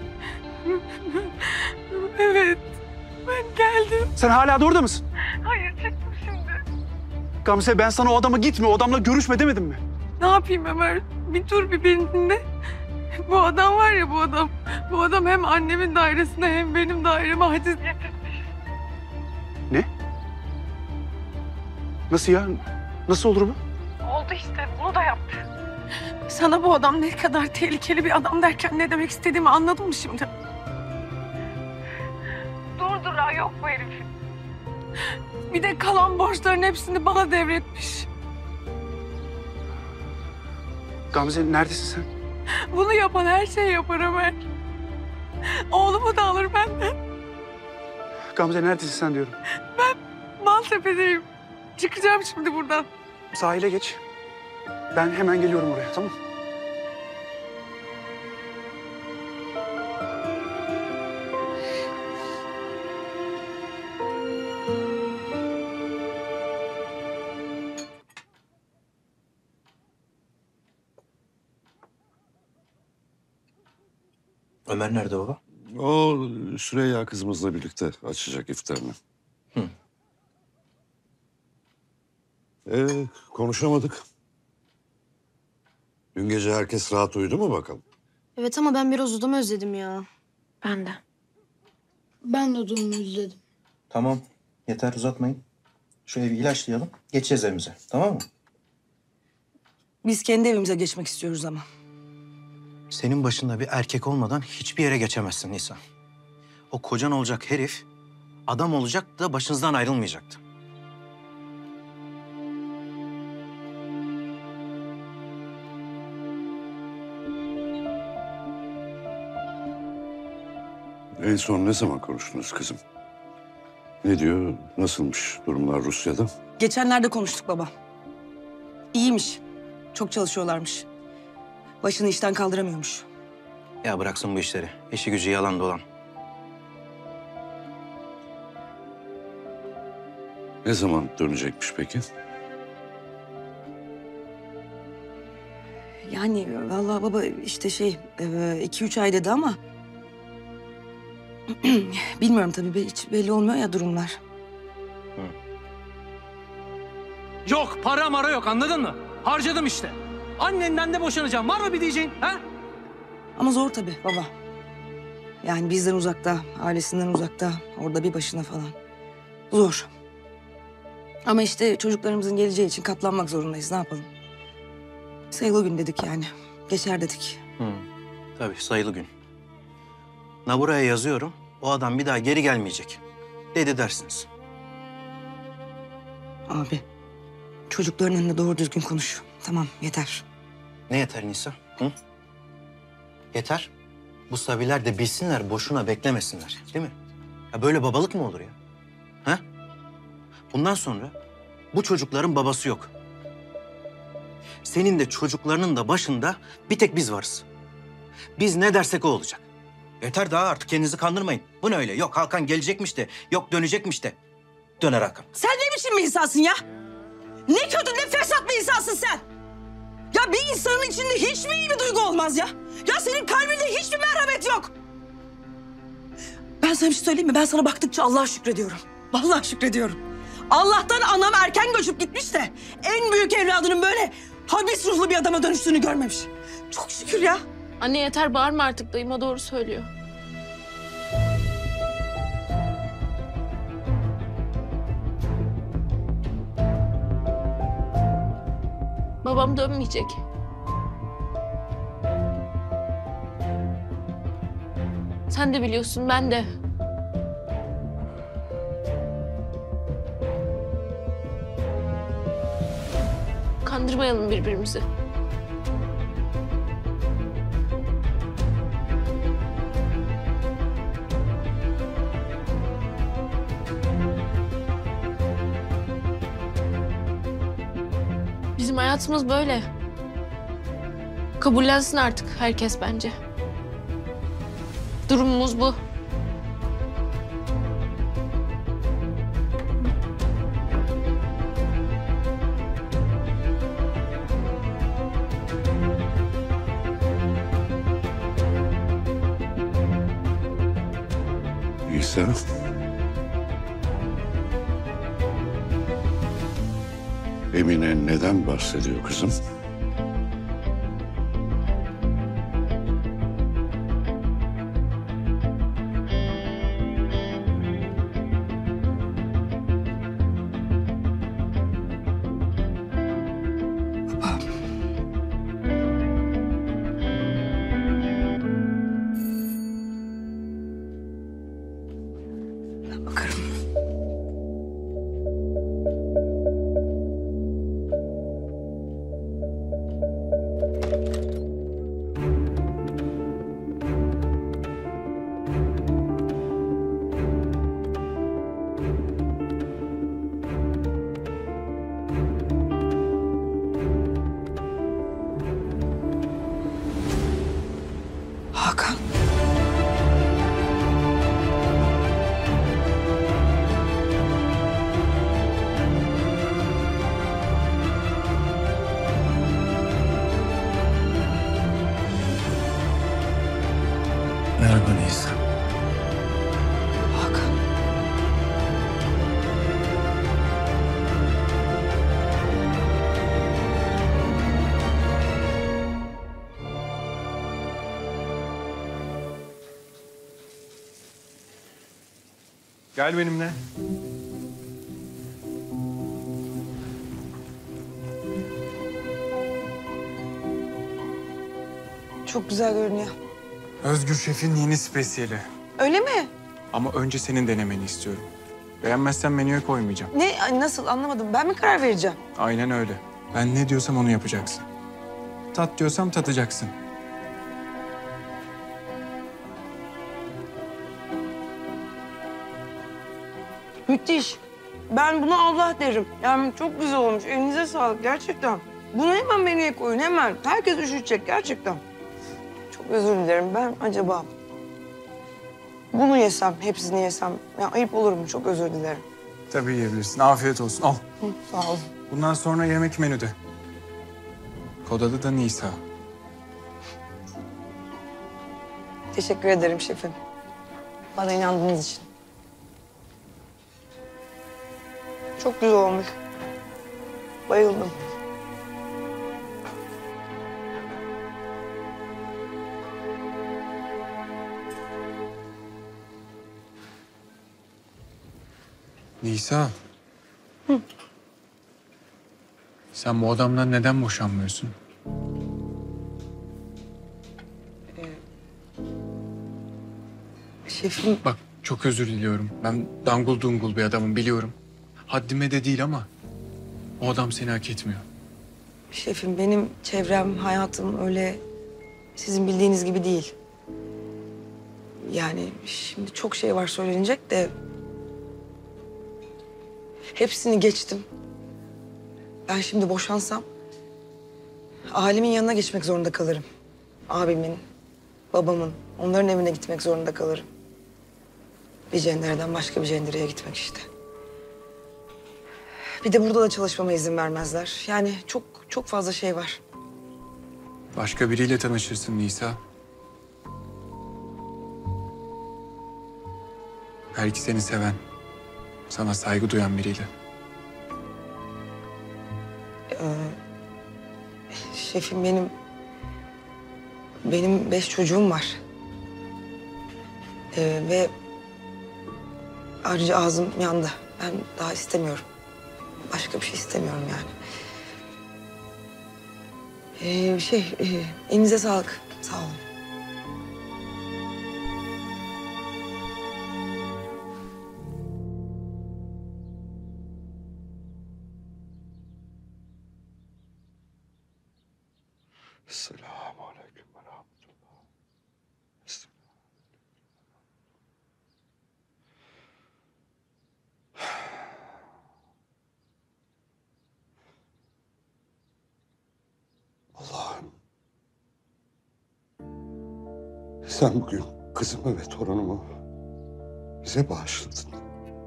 Evet. Ben geldim. Sen hala da orada mısın? Hayır, çıktım şimdi. Gamze ben sana o adama gitme, o adamla görüşme demedim mi? Ne yapayım Ömer? Bir dur bir beni dinle. Bu adam var ya bu adam. Bu adam hem annemin dairesine hem benim daireme haciz getirmiş. Ne? Nasıl ya? Nasıl olur bu? Oldu işte. Bunu da yaptı. Sana bu adam ne kadar tehlikeli bir adam derken ne demek istediğimi anladın mı şimdi? Durdurağı yok bu herifin. Bir de kalan borçların hepsini bana devretmiş. Gamze neredesin sen? Bunu yapan her şeyi yapar Ömer. Oğlumu da alır benden. Gamze neredesin sen diyorum. Ben Maltepe'deyim. Çıkacağım şimdi buradan. Sahile geç. Ben hemen geliyorum oraya, tamam? Ömer nerede baba? O Süreyya kızımızla birlikte açacak iftarını. Konuşamadık. Dün gece herkes rahat uyudu mu bakalım? Evet ama ben biraz odamı özledim ya. Ben de. Ben de odamı özledim. Tamam. Yeter uzatmayın. Şu evi ilaçlayalım. Geçeceğiz evimize. Tamam mı? Biz kendi evimize geçmek istiyoruz ama. Senin başında bir erkek olmadan hiçbir yere geçemezsin Nisan. O kocan olacak herif adam olacak da başınızdan ayrılmayacaktı. En son ne zaman konuştunuz kızım? Ne diyor? Nasılmış durumlar Rusya'da? Geçenlerde konuştuk baba. İyiymiş. Çok çalışıyorlarmış. Başını işten kaldıramıyormuş. Ya bıraksın bu işleri. İşi gücü yalan dolan. Ne zaman dönecekmiş peki? Yani vallahi baba işte 2-3 ay dedi ama... Bilmiyorum tabii hiç belli olmuyor ya durumlar. Yok para mara yok anladın mı? Harcadım işte. Annenden de boşanacağım. Var mı bir diyeceğin? Ha? Ama zor tabii baba. Yani bizden uzakta, ailesinden uzakta, orada bir başına falan. Zor. Ama işte çocuklarımızın geleceği için katlanmak zorundayız. Ne yapalım? Sayılı gün dedik yani. Geçer dedik. Tabii sayılı gün. Nabura'ya yazıyorum. O adam bir daha geri gelmeyecek. Dedi dersiniz. Abi, çocukların önünde doğru düzgün konuş. Tamam, yeter. Ne yeter Nisa? Hı? Yeter. Bu Sabiler de bilsinler, boşuna beklemesinler. Değil mi? Ya böyle babalık mı olur ya? Ha? Bundan sonra bu çocukların babası yok. Senin de çocuklarının da başında bir tek biz varız. Biz ne dersek o olacak. Yeter daha artık kendinizi kandırmayın. Bu ne öyle? Yok Hakan gelecekmiş de, yok dönecekmiş de. Döner Hakan. Sen ne biçim bir insansın ya? Ne kötü ne fesat bir insansın sen. Ya bir insanın içinde hiç mi iyi bir duygu olmaz ya? Ya senin kalbinde hiçbir merhamet yok. Ben sana bir şey söyleyeyim mi? Ben sana baktıkça Allah'a şükrediyorum. Vallahi şükrediyorum. Allah'tan anam erken göçüp gitmiş de en büyük evladının böyle habis ruhlu bir adama dönüştüğünü görmemiş. Çok şükür ya. Anne yeter bağırma artık dayıma doğru söylüyor. Babam dönmeyecek. Sen de biliyorsun ben de. Utandırmayalım birbirimizi. Bizim hayatımız böyle. Kabullensin artık herkes bence. Durumumuz bu. İsa. Emine neden bahsediyor kızım? Hakan. Merhaba Nisa. Hakan. Gel benimle. Çok güzel görünüyor. Özgür Şef'in yeni spesiyeli. Öyle mi? Ama önce senin denemeni istiyorum. Beğenmezsen menüye koymayacağım. Ne? Ay, nasıl? Anlamadım. Ben mi karar vereceğim? Aynen öyle. Ben ne diyorsam onu yapacaksın. Tat diyorsam tadacaksın. Müthiş. Ben buna Allah derim. Yani çok güzel olmuş. Elinize sağlık gerçekten. Bunu hemen menüye koyun hemen. Herkes üşütecek gerçekten. Çok özür dilerim. Ben acaba bunu yesem, hepsini yesem ya ayıp olur mu? Çok özür dilerim. Tabii yiyebilirsin. Afiyet olsun. Al. Hı, sağ olun. Bundan sonra yemek menüde. Kod adı da Nisa. Teşekkür ederim şefim. Bana inandığınız için. Çok güzel olmuş. Bayıldım. Nisa. Sen bu adamdan neden boşanmıyorsun? Şefim... Bak çok özür diliyorum. Ben dangul dungul bir adamım biliyorum. Haddime de değil ama o adam seni hak etmiyor. Şefim benim çevrem, hayatım öyle sizin bildiğiniz gibi değil. Yani şimdi çok şey var söylenecek de hepsini geçtim. Ben şimdi boşansam ailemin yanına geçmek zorunda kalırım. Abimin, babamın, onların evine gitmek zorunda kalırım. Bir cendereden başka bir cendereye gitmek işte. Bir de burada da çalışmama izin vermezler. Yani çok fazla şey var. Başka biriyle tanışırsın Nisa. Belki seni seven, sana saygı duyan biriyle. Şefim benim 5 çocuğum var. Ve ayrıca ağzım yandı. Ben daha istemiyorum. Başka bir şey istemiyorum yani. Elinize sağlık. Sağ olun. Esselamu aleyküm ve rahmetullah. Allah'ım. Sen bugün kızımı ve torunumu bize bağışladın.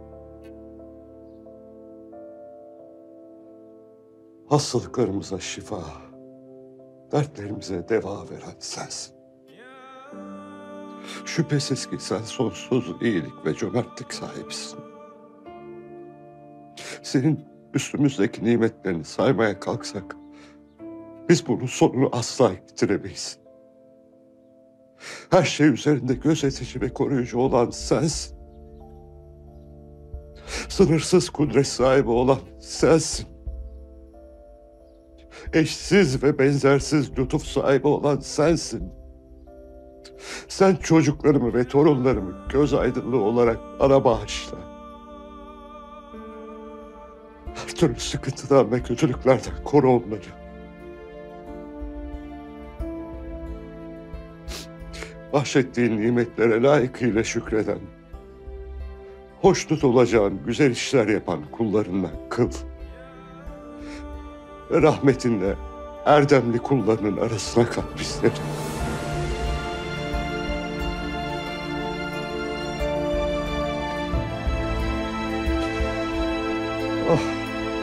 Hastalıklarımıza şifa, dertlerimize deva veren sensin. Şüphesiz ki sen sonsuz iyilik ve cömertlik sahibisin. Senin üstümüzdeki nimetlerini saymaya kalksak, biz bunun sonunu asla getiremeyiz. Her şey üzerinde gözetici ve koruyucu olan sensin. Sınırsız kudret sahibi olan sensin. Eşsiz ve benzersiz lütuf sahibi olan sensin. Sen çocuklarımı ve torunlarımı göz aydınlığı olarak bana bağışla. Her türlü sıkıntıdan ve kötülüklerden koru onları. Bahşettiğin nimetlere layıkıyla şükreden, hoşnut olacağın güzel işler yapan kullarından kıl. Ve rahmetinle erdemli kullarının arasına kat bizleri. Oh.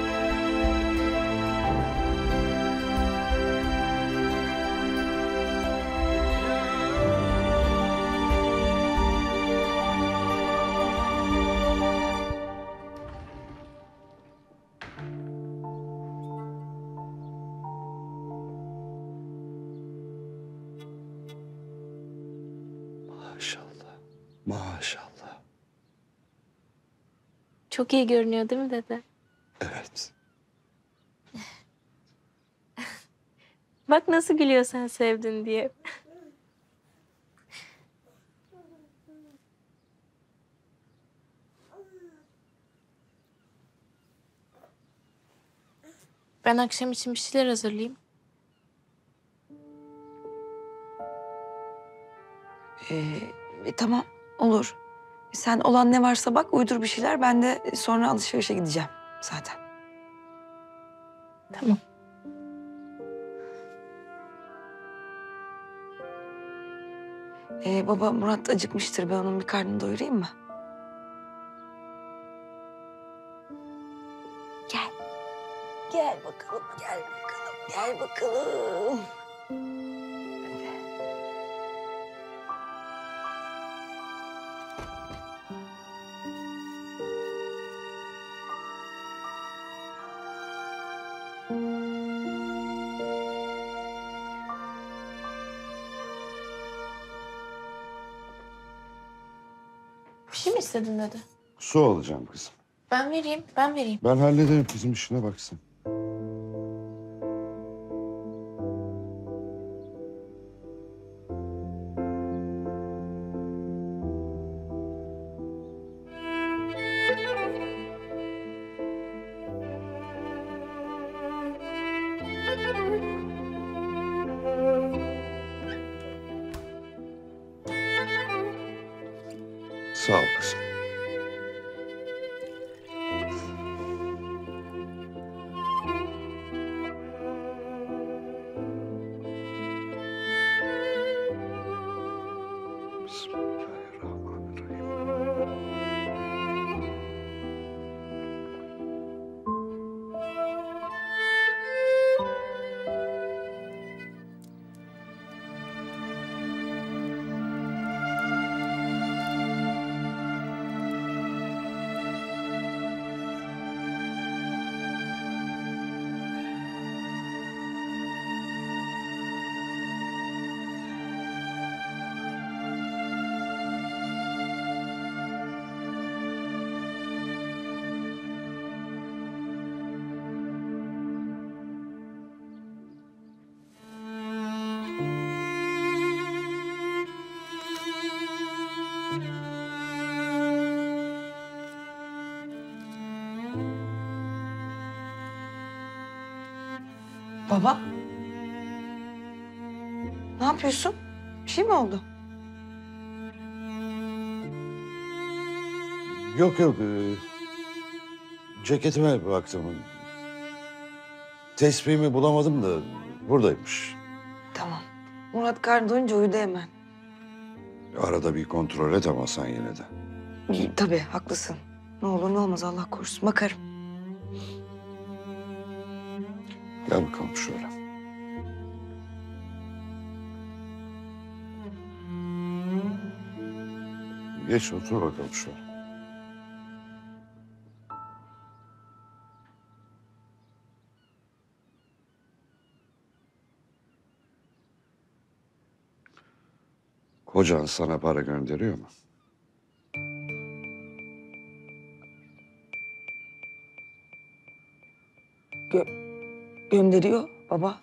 Maşallah, maşallah. Çok iyi görünüyor değil mi dede? Evet. Bak nasıl gülüyor sen sevdin diye. Ben akşam için bir şeyler hazırlayayım. Tamam, olur. Sen olan ne varsa bak, uydur bir şeyler. Ben de sonra alışverişe gideceğim zaten. Tamam. Baba, Murat acıkmıştır. Ben onun bir karnını doyurayım mı? Gel. Gel bakalım, gel bakalım, gel bakalım. Bir şey mi istedin dede? Su alacağım kızım. Ben vereyim, ben vereyim. Ben hallederim, kızım işine baksın. Sağ ol kızım. Baba. Ne yapıyorsun? Bir şey mi oldu? Yok yok. Ceketime baktım. Tespihimi bulamadım da buradaymış. Tamam. Murat karnı doyunca uyudu hemen. Arada bir kontrol et ama sen yine de. Tabii haklısın. Ne olur ne olmaz Allah korusun. Bakarım. Gel bakalım şöyle. Geç otur bakalım şöyle. Kocan sana para gönderiyor mu? Gönderiyor baba.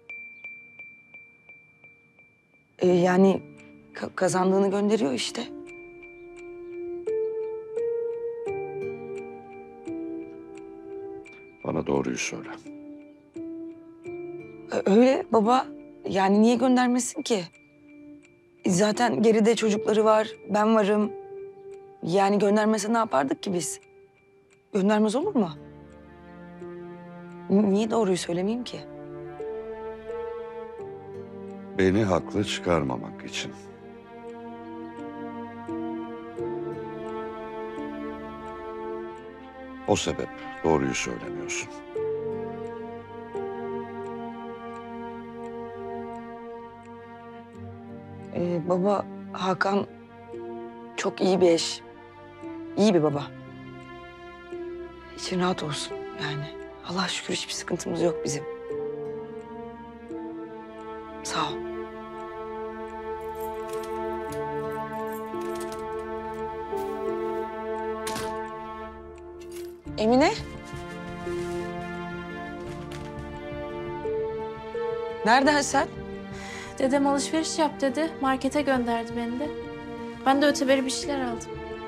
Yani kazandığını gönderiyor işte. Bana doğruyu söyle. Öyle baba. Yani niye göndermesin ki? Zaten geride çocukları var, ben varım. Yani göndermese ne yapardık ki biz? Göndermez olur mu? Niye doğruyu söylemeyeyim ki? Beni haklı çıkarmamak için. O sebep doğruyu söylemiyorsun. Baba, Hakan çok iyi bir eş. İyi bir baba. İçin rahat olsun yani. Allah'a şükür hiçbir sıkıntımız yok bizim. Sağ ol. Emine? Nereden sen? Dedem alışveriş yap dedi. Markete gönderdi beni de. Ben de öteberi bir şeyler aldım.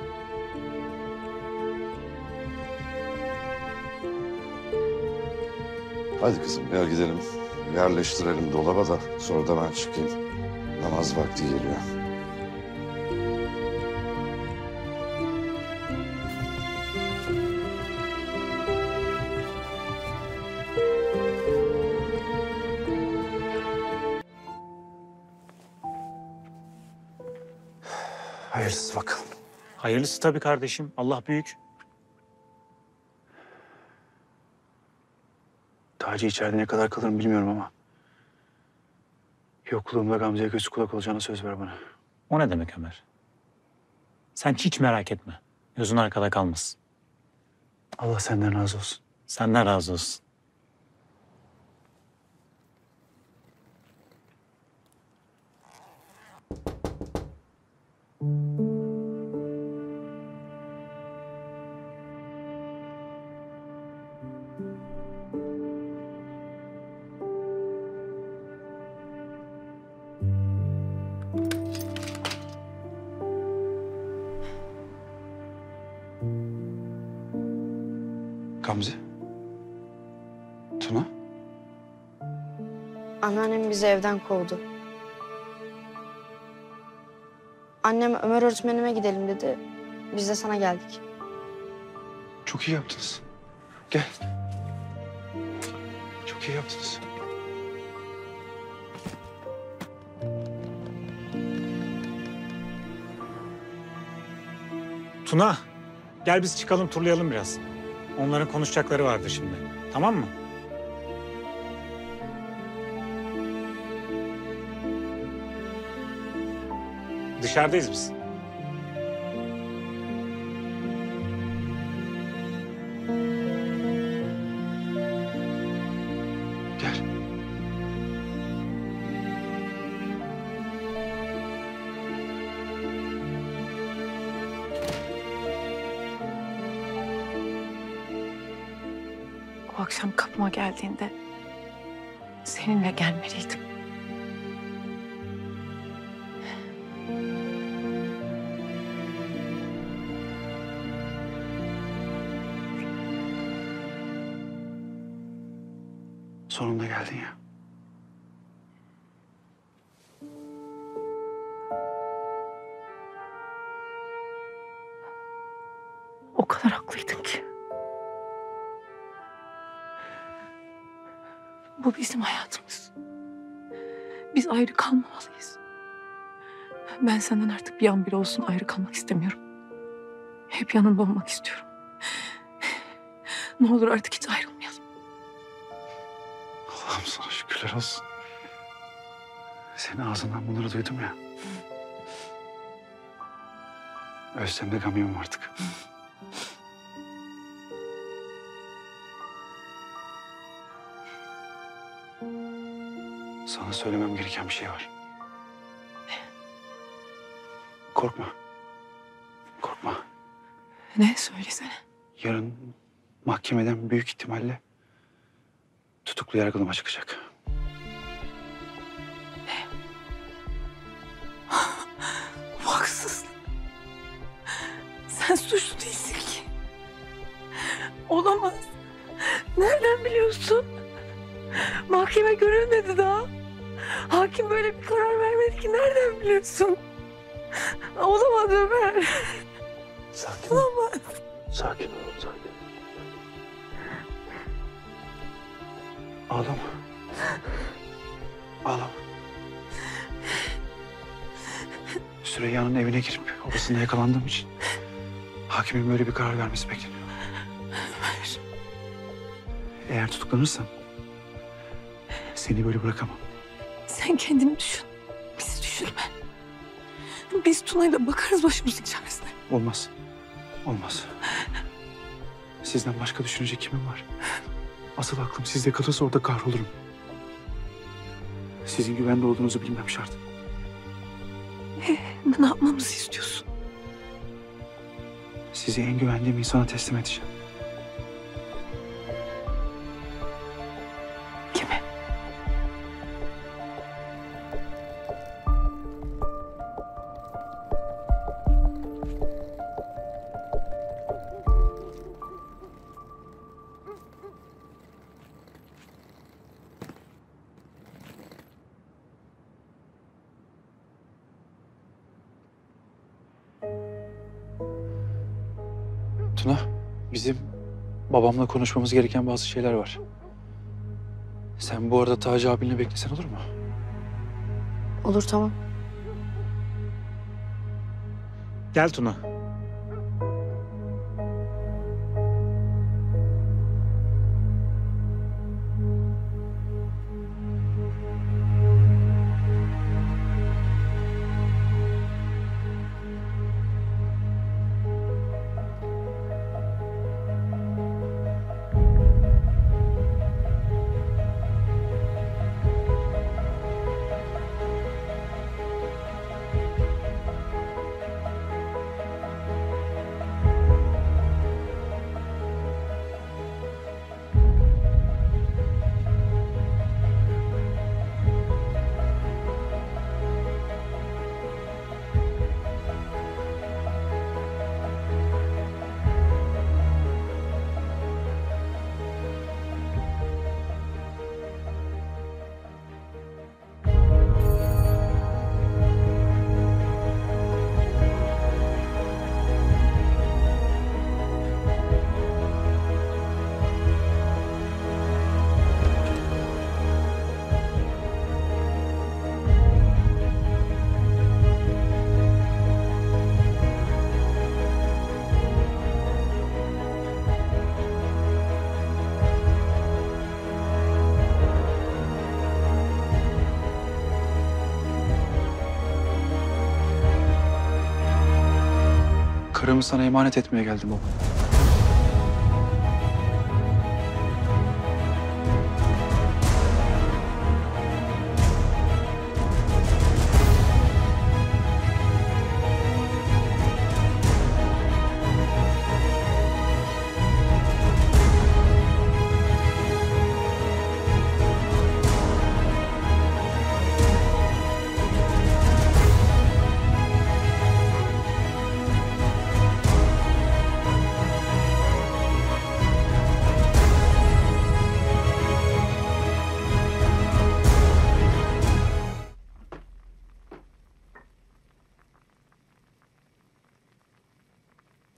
Hadi kızım gel gidelim. Yerleştirelim dolaba da sonra da ben çıkayım. Namaz vakti geliyor. Hayırlısı bakalım. Hayırlısı tabii kardeşim. Allah büyük. Taci içeride ne kadar kalırım bilmiyorum ama... yokluğumda Gamze'ye göz kulak olacağına söz ver bana. O ne demek Ömer? Sen hiç merak etme. Gözün arkada kalmasın. Allah senden razı olsun. Senden razı olsun. Gamze. Tuna. Anneannem bizi evden kovdu. Annem Ömer öğretmenime gidelim dedi. Biz de sana geldik. Çok iyi yaptınız. Gel. Çok iyi yaptınız. Tuna, gel biz çıkalım turlayalım biraz. Onların konuşacakları vardır şimdi. Tamam mı? Dışarıdayız biz. Gel. O akşam kapıma geldiğinde seninle gelmeliydim. Sonunda geldin ya. Bu bizim hayatımız. Biz ayrı kalmamalıyız. Ben senden artık bir an bile olsun ayrı kalmak istemiyorum. Hep yanında olmak istiyorum. Ne olur artık hiç ayrılmayalım. Allah'ım sana şükürler olsun. Senin ağzından bunları duydum ya. Ölsem de gam yemem artık. Sana söylemem gereken bir şey var. Korkma. Korkma. Ne? Söylesene. Yarın mahkemeden büyük ihtimalle tutuklu yargılama çıkacak. Bu haksızlık. Sen suçlu değilsin ki. Olamaz. Nereden biliyorsun? Mahkeme görülmedi daha. Hakim böyle bir karar vermedi ki. Nereden biliyorsun? Olamaz Ömer. Sakin ol. Olamaz. Sakin ol, sakin. Ağlama. Ağlama. Süreyya'nın evine girip odasında yakalandığım için hakimin böyle bir karar vermesi bekleniyor. Ömer. Eğer tutuklanırsam seni böyle bırakamam. Sen kendini düşün. Bizi düşünme. Biz Tuna'yla bakarız başımızın çaresine. Olmaz. Olmaz. Sizden başka düşünecek kimim var? Asıl aklım sizde kalırsa orada kahrolurum. Sizin güvende olduğunuzu bilmem şart. Ne yapmamızı istiyorsun? Sizi en güvendiğim insana teslim edeceğim. Kime? Tuna, bizim babamla konuşmamız gereken bazı şeyler var. Sen bu arada Taci abinle beklesen olur mu? Olur, tamam. Gel Tuna. Karımı sana emanet etmeye geldim baba.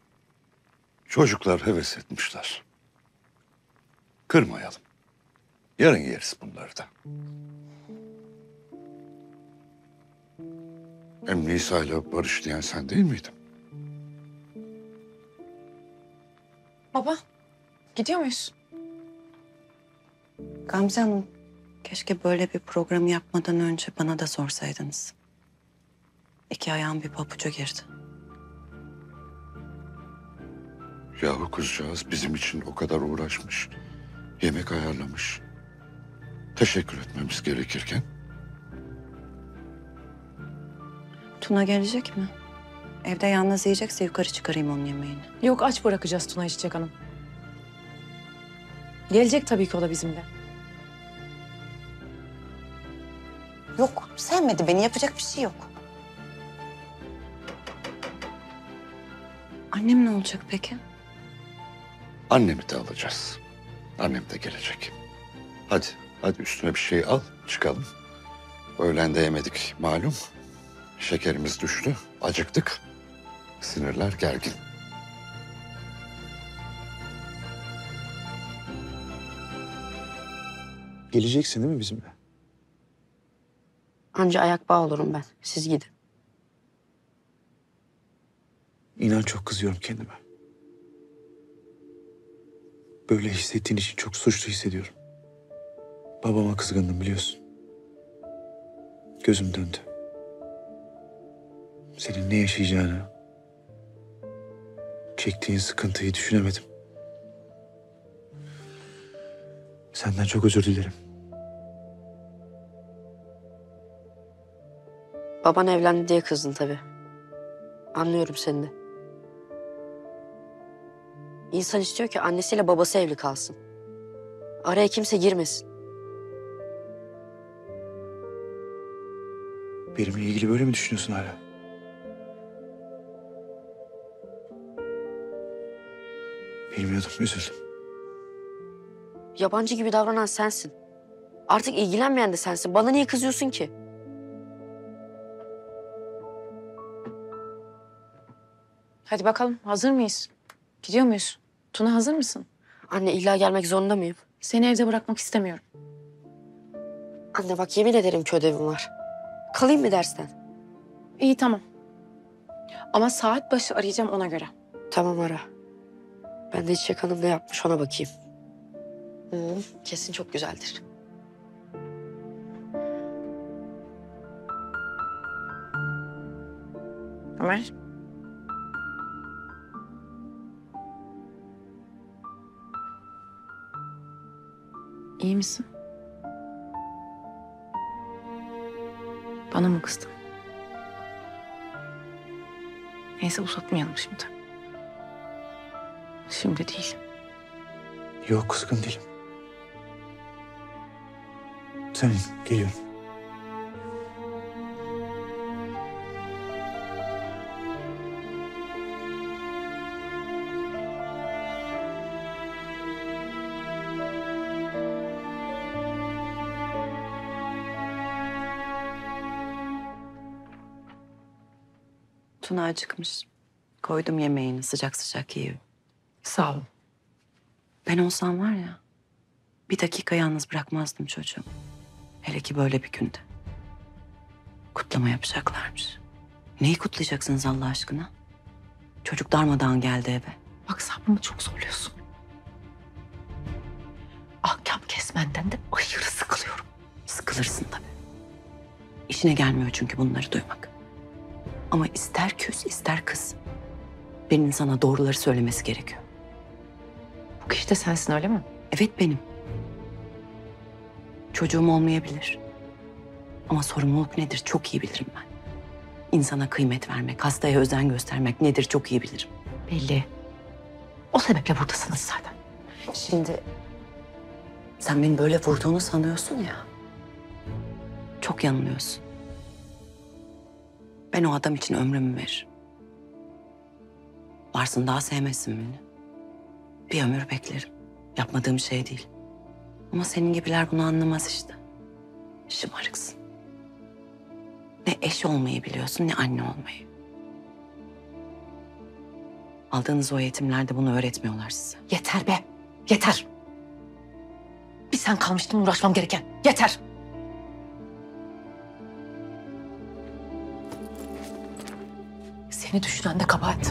Çocuklar heves etmişler. Kırmayalım. Yarın yeriz bunları da. Hem Nisa ile barış diyen sen değil miydin? Baba, gidiyor muyuz? Gamze Hanım, keşke böyle bir programı yapmadan önce bana da sorsaydınız. 2 ayağım bir pabuca girdi. Yahu kızcağız bizim için o kadar uğraşmış. Yemek ayarlamış. Teşekkür etmemiz gerekirken. Tuna gelecek mi? Evde yalnız yiyecekse yukarı çıkarayım onun yemeğini. Yok, aç bırakacağız Tuna Çiçek Hanım. Gelecek tabii ki o da bizimle. Yok, sevmedi beni. Yapacak bir şey yok. Annem ne olacak peki? Annemi de alacağız. Annem de gelecek. Hadi üstüne bir şey al, çıkalım. Öğlen de yemedik malum. Şekerimiz düştü, acıktık. Sinirler gergin. Geleceksin değil mi bizimle? Anca ayak bağı olurum ben. Siz gidin. İnan çok kızıyorum kendime. Böyle hissettiğin için çok suçlu hissediyorum. Babama kızgındım biliyorsun. Gözüm döndü. Senin ne yaşayacağını, çektiğin sıkıntıyı düşünemedim. Senden çok özür dilerim. Baban evlendi diye kızdın tabii. Anlıyorum seni de. İnsan istiyor ki annesiyle babası evli kalsın. Araya kimse girmesin. Benimle ilgili böyle mi düşünüyorsun hala? Bilmiyordum, üzüldüm. Yabancı gibi davranan sensin. Artık ilgilenmeyen de sensin. Bana niye kızıyorsun ki? Hadi bakalım, hazır mıyız? Gidiyor muyuz? Tuna, hazır mısın? Anne, illa gelmek zorunda mıyım? Seni evde bırakmak istemiyorum. Anne bak, yemin ederim ki ödevim var. Kalayım mı dersten? İyi, tamam. Ama saat başı arayacağım, ona göre. Tamam, ara. Ben de Çiçek Hanım ne yapmış ona bakayım. Kesin çok güzeldir. Ömer. İyi misin? Bana mı kızdın? Neyse, uzatmayalım şimdi. Şimdi değil. Yok, kızgın değilim. Sen geliyorum. Tuna acıkmış. Koydum yemeğini, sıcak sıcak yiyor. Sağ ol. Ben olsam var ya, bir dakika yalnız bırakmazdım çocuğum. Hele ki böyle bir günde. Kutlama yapacaklarmış. Neyi kutlayacaksınız Allah aşkına? Çocuk darmadağın geldi eve. Bak, sabrımı çok zorluyorsun. Ahkam kesmenden de aşırı sıkılıyorum. Sıkılırsın tabii. İşine gelmiyor çünkü bunları duymak. Ama ister küs ister kız. Birinin sana doğruları söylemesi gerekiyor. Bu kişi de sensin, öyle mi? Evet, benim. Çocuğum olmayabilir. Ama sorumluluk nedir çok iyi bilirim ben. İnsana kıymet vermek, hastaya özen göstermek nedir çok iyi bilirim. Belli. O sebeple buradasınız zaten. Şimdi sen beni böyle vurduğunu sanıyorsun ya. Çok yanılıyorsun. Ben o adam için ömrümü veririm. Varsın daha sevmesin beni. Bir ömür beklerim. Yapmadığım şey değil. Ama senin gibiler bunu anlamaz işte. Şımarıksın. Ne eş olmayı biliyorsun ne anne olmayı. Aldığınız o eğitimlerde bunu öğretmiyorlar size. Yeter be, yeter. Bir Sen kalmıştın uğraşmam gereken. Yeter. Seni düşünen de kabahat.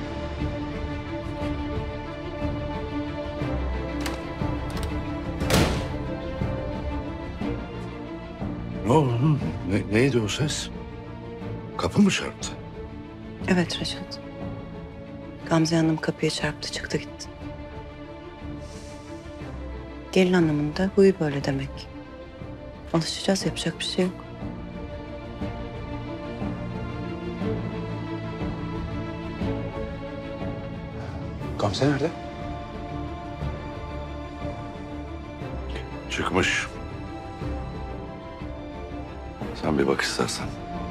Ne oldu? Neydi o ses? Kapı mı çarptı? Evet Reşat. Gamze Hanım kapıya çarptı, çıktı gitti. Gelin hanımın da huyu böyle demek. Alışacağız, yapacak bir şey yok. Gamze nerede? Çıkmış. Sen bir bak istersen.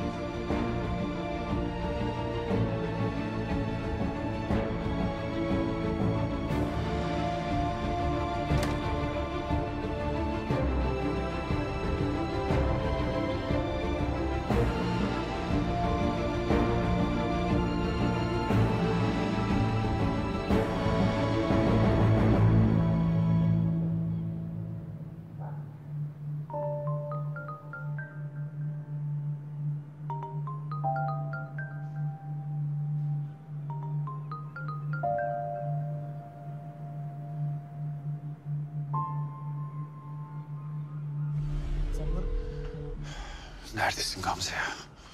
Neredesin Gamze ya?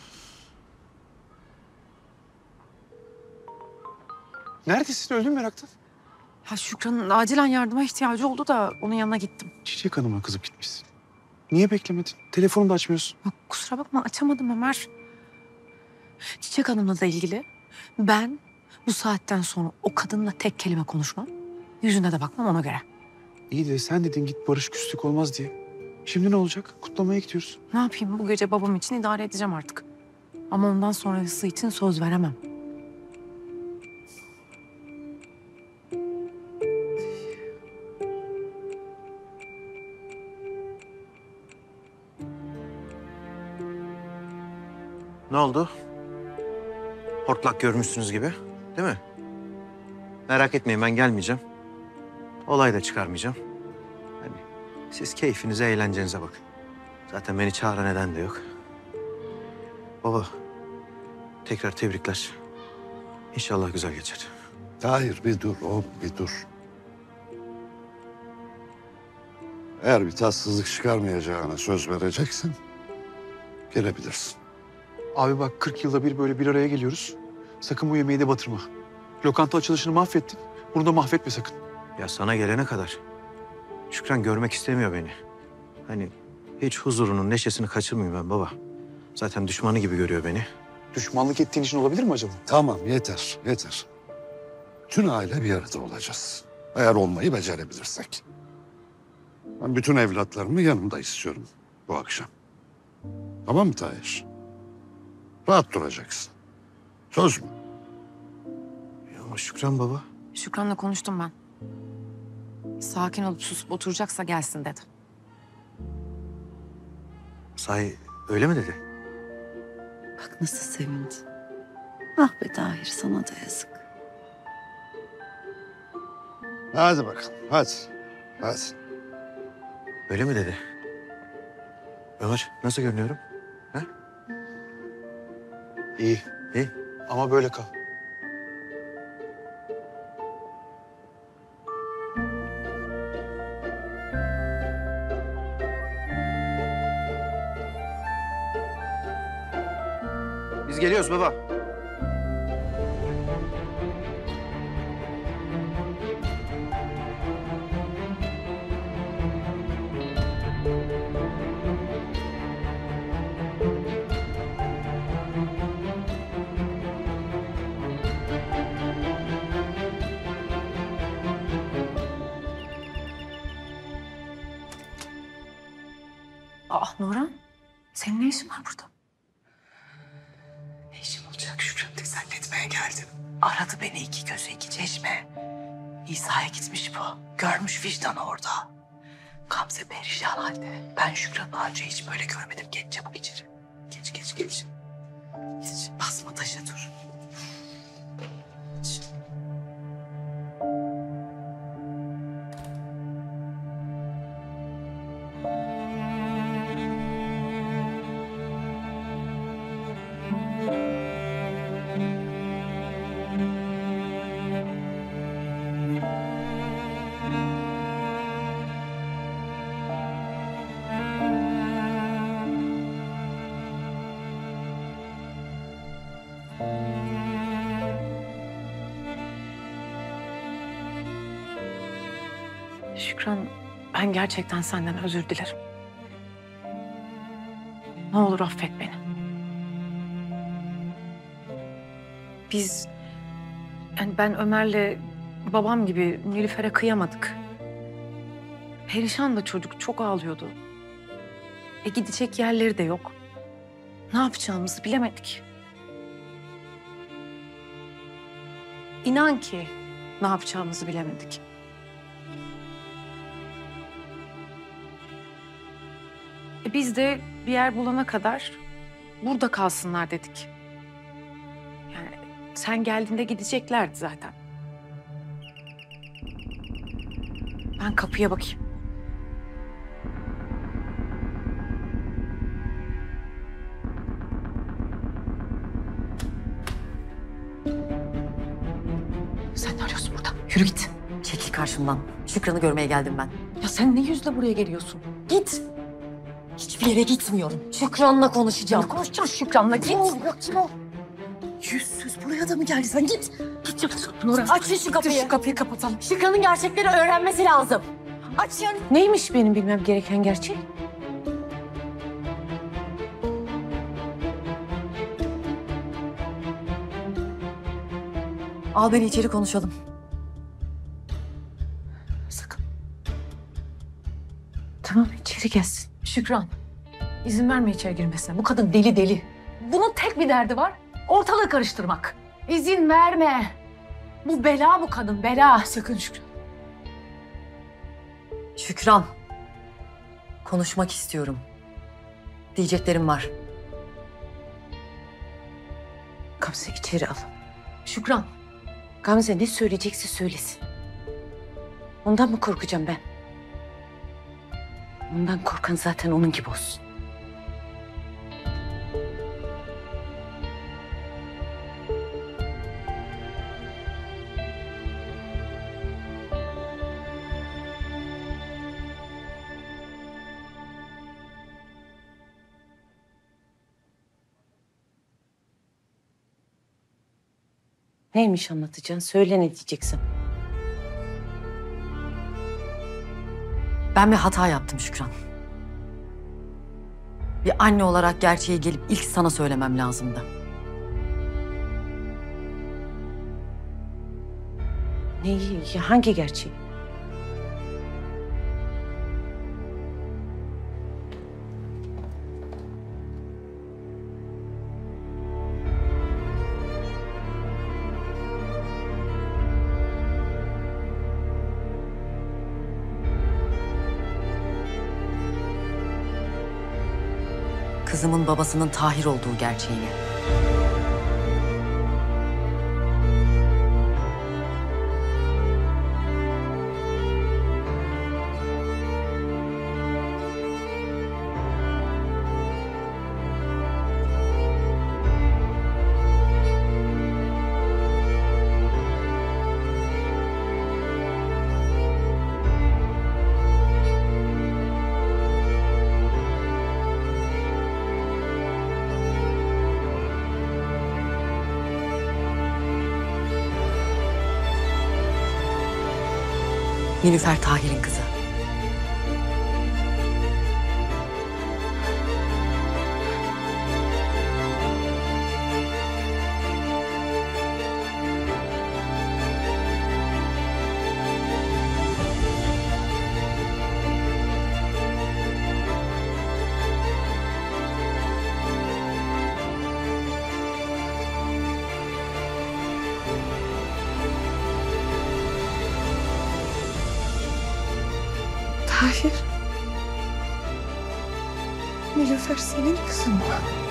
Neredesin? Öldün meraktan. Ya Şükran'ın acilen yardıma ihtiyacı oldu da onun yanına gittim. Çiçek Hanım'a kızıp gitmişsin. Niye beklemedin? Telefonu da açmıyorsun. Ya kusura bakma açamadım Ömer. Çiçek Hanım'la da ilgili ben bu saatten sonra o kadınla tek kelime konuşmam. Yüzüne de bakmam ona göre. İyi de sen dedin git barış küslük olmaz diye. Şimdi ne olacak? Kutlamaya gidiyoruz. Ne yapayım bu gece babam için idare edeceğim artık. Ama ondan sonrası için söz veremem. Ne oldu? Hortlak görmüşsünüz gibi, değil mi? Merak etmeyin, ben gelmeyeceğim. Olay da çıkarmayacağım. Hani siz keyfinize, eğlencenize bakın. Zaten beni çağıran neden de yok. Baba, tekrar tebrikler. İnşallah güzel geçer. Tahir bir dur oğlum, bir dur. Eğer bir tatsızlık çıkarmayacağına söz vereceksin, gelebilirsin. Abi bak 40 yılda bir böyle bir araya geliyoruz. Sakın bu yemeği de batırma. Lokanta açılışını mahvettin. Bunu da mahvetme sakın. Ya sana gelene kadar Şükran görmek istemiyor beni. Hani hiç huzurunun, neşesini kaçırmayayım ben baba. Zaten düşmanı gibi görüyor beni. Düşmanlık ettiğin için olabilir mi acaba? Tamam, yeter, yeter. Tüm aile bir arada olacağız. Eğer olmayı becerebilirsek. Ben bütün evlatlarımı yanımda istiyorum bu akşam. Tamam mı Tahir? Rahat duracaksın. Söz mü? Ama Şükran baba. Şükran'la konuştum ben. Sakin olup susup oturacaksa gelsin dedi. Sahi öyle mi dedi? Bak nasıl sevindi. Ah be Tahir, sana da yazık. Hadi bakalım, hadi. Hadi. Öyle mi dedi? Ömer nasıl görünüyorum? Ha? İyi. İyi. Ama böyle kal. Biz geliyoruz baba. Aa Nurhan, senin ne işin var burada? Ne işim olacak Şükran teyze, halletmeye geldim. Aradı beni iki gözü iki çeşme. İsa'ya gitmiş bu. Görmüş vicdanı orada. Gamze perişan halde. Ben Şükran'ı daha önce hiç böyle görmedim. Geç çabuk içeri. Geç geç geç. Geç. Basma taşa dur. Geç. Şükran, ben gerçekten senden özür dilerim. Ne olur affet beni. Biz, yani ben Ömer'le babam gibi Nilüfer'e kıyamadık. Perişan da çocuk, çok ağlıyordu. Gidecek yerleri de yok. Ne yapacağımızı bilemedik. İnan ki ne yapacağımızı bilemedik. Biz de bir yer bulana kadar burada kalsınlar dedik. Yani sen geldiğinde gideceklerdi zaten. Ben kapıya bakayım. Sen ne arıyorsun burada? Yürü git. Çekil karşımdan. Şükran'ı görmeye geldim ben. Ya sen ne yüzle buraya geliyorsun? Git. Hiçbir yere gitmiyorum. Şükran'la konuşacağım. Ne konuşacağız Şükran'la? Git. Kim o? Yüzsüz buraya da mı geldi sen? Git. Git yapıyorsun Nora. Açın şu kapıyı. Şu kapıyı kapatalım. Şükran'ın gerçekleri öğrenmesi lazım. Açın. Neymiş benim bilmem gereken gerçek? Al beni içeri konuşalım. Sakın. Tamam içeri gelsin. Şükran, izin verme içeri girmesine. Bu kadın deli deli. Bunun tek bir derdi var. Ortalığı karıştırmak. İzin verme. Bu bela bu kadın, bela. Sakın Şükran. Şükran. Konuşmak istiyorum. Diyeceklerim var. Gamze içeri al. Şükran, Gamze ne söyleyecekse söylesin. Ondan mı korkacağım ben? Ondan korkan zaten onun gibi olsun. Neymiş anlatacaksın? Söyle ne diyeceksin? Ben bir hata yaptım Şükran. Bir anne olarak gerçeği gelip ilk sana söylemem lazımdı. Neyi? Hangi gerçeği? Kızımın babasının Tahir olduğu gerçeğini. Nilüfer Tahir'in kızı. Tahir. Nilüfer senin kızın mı?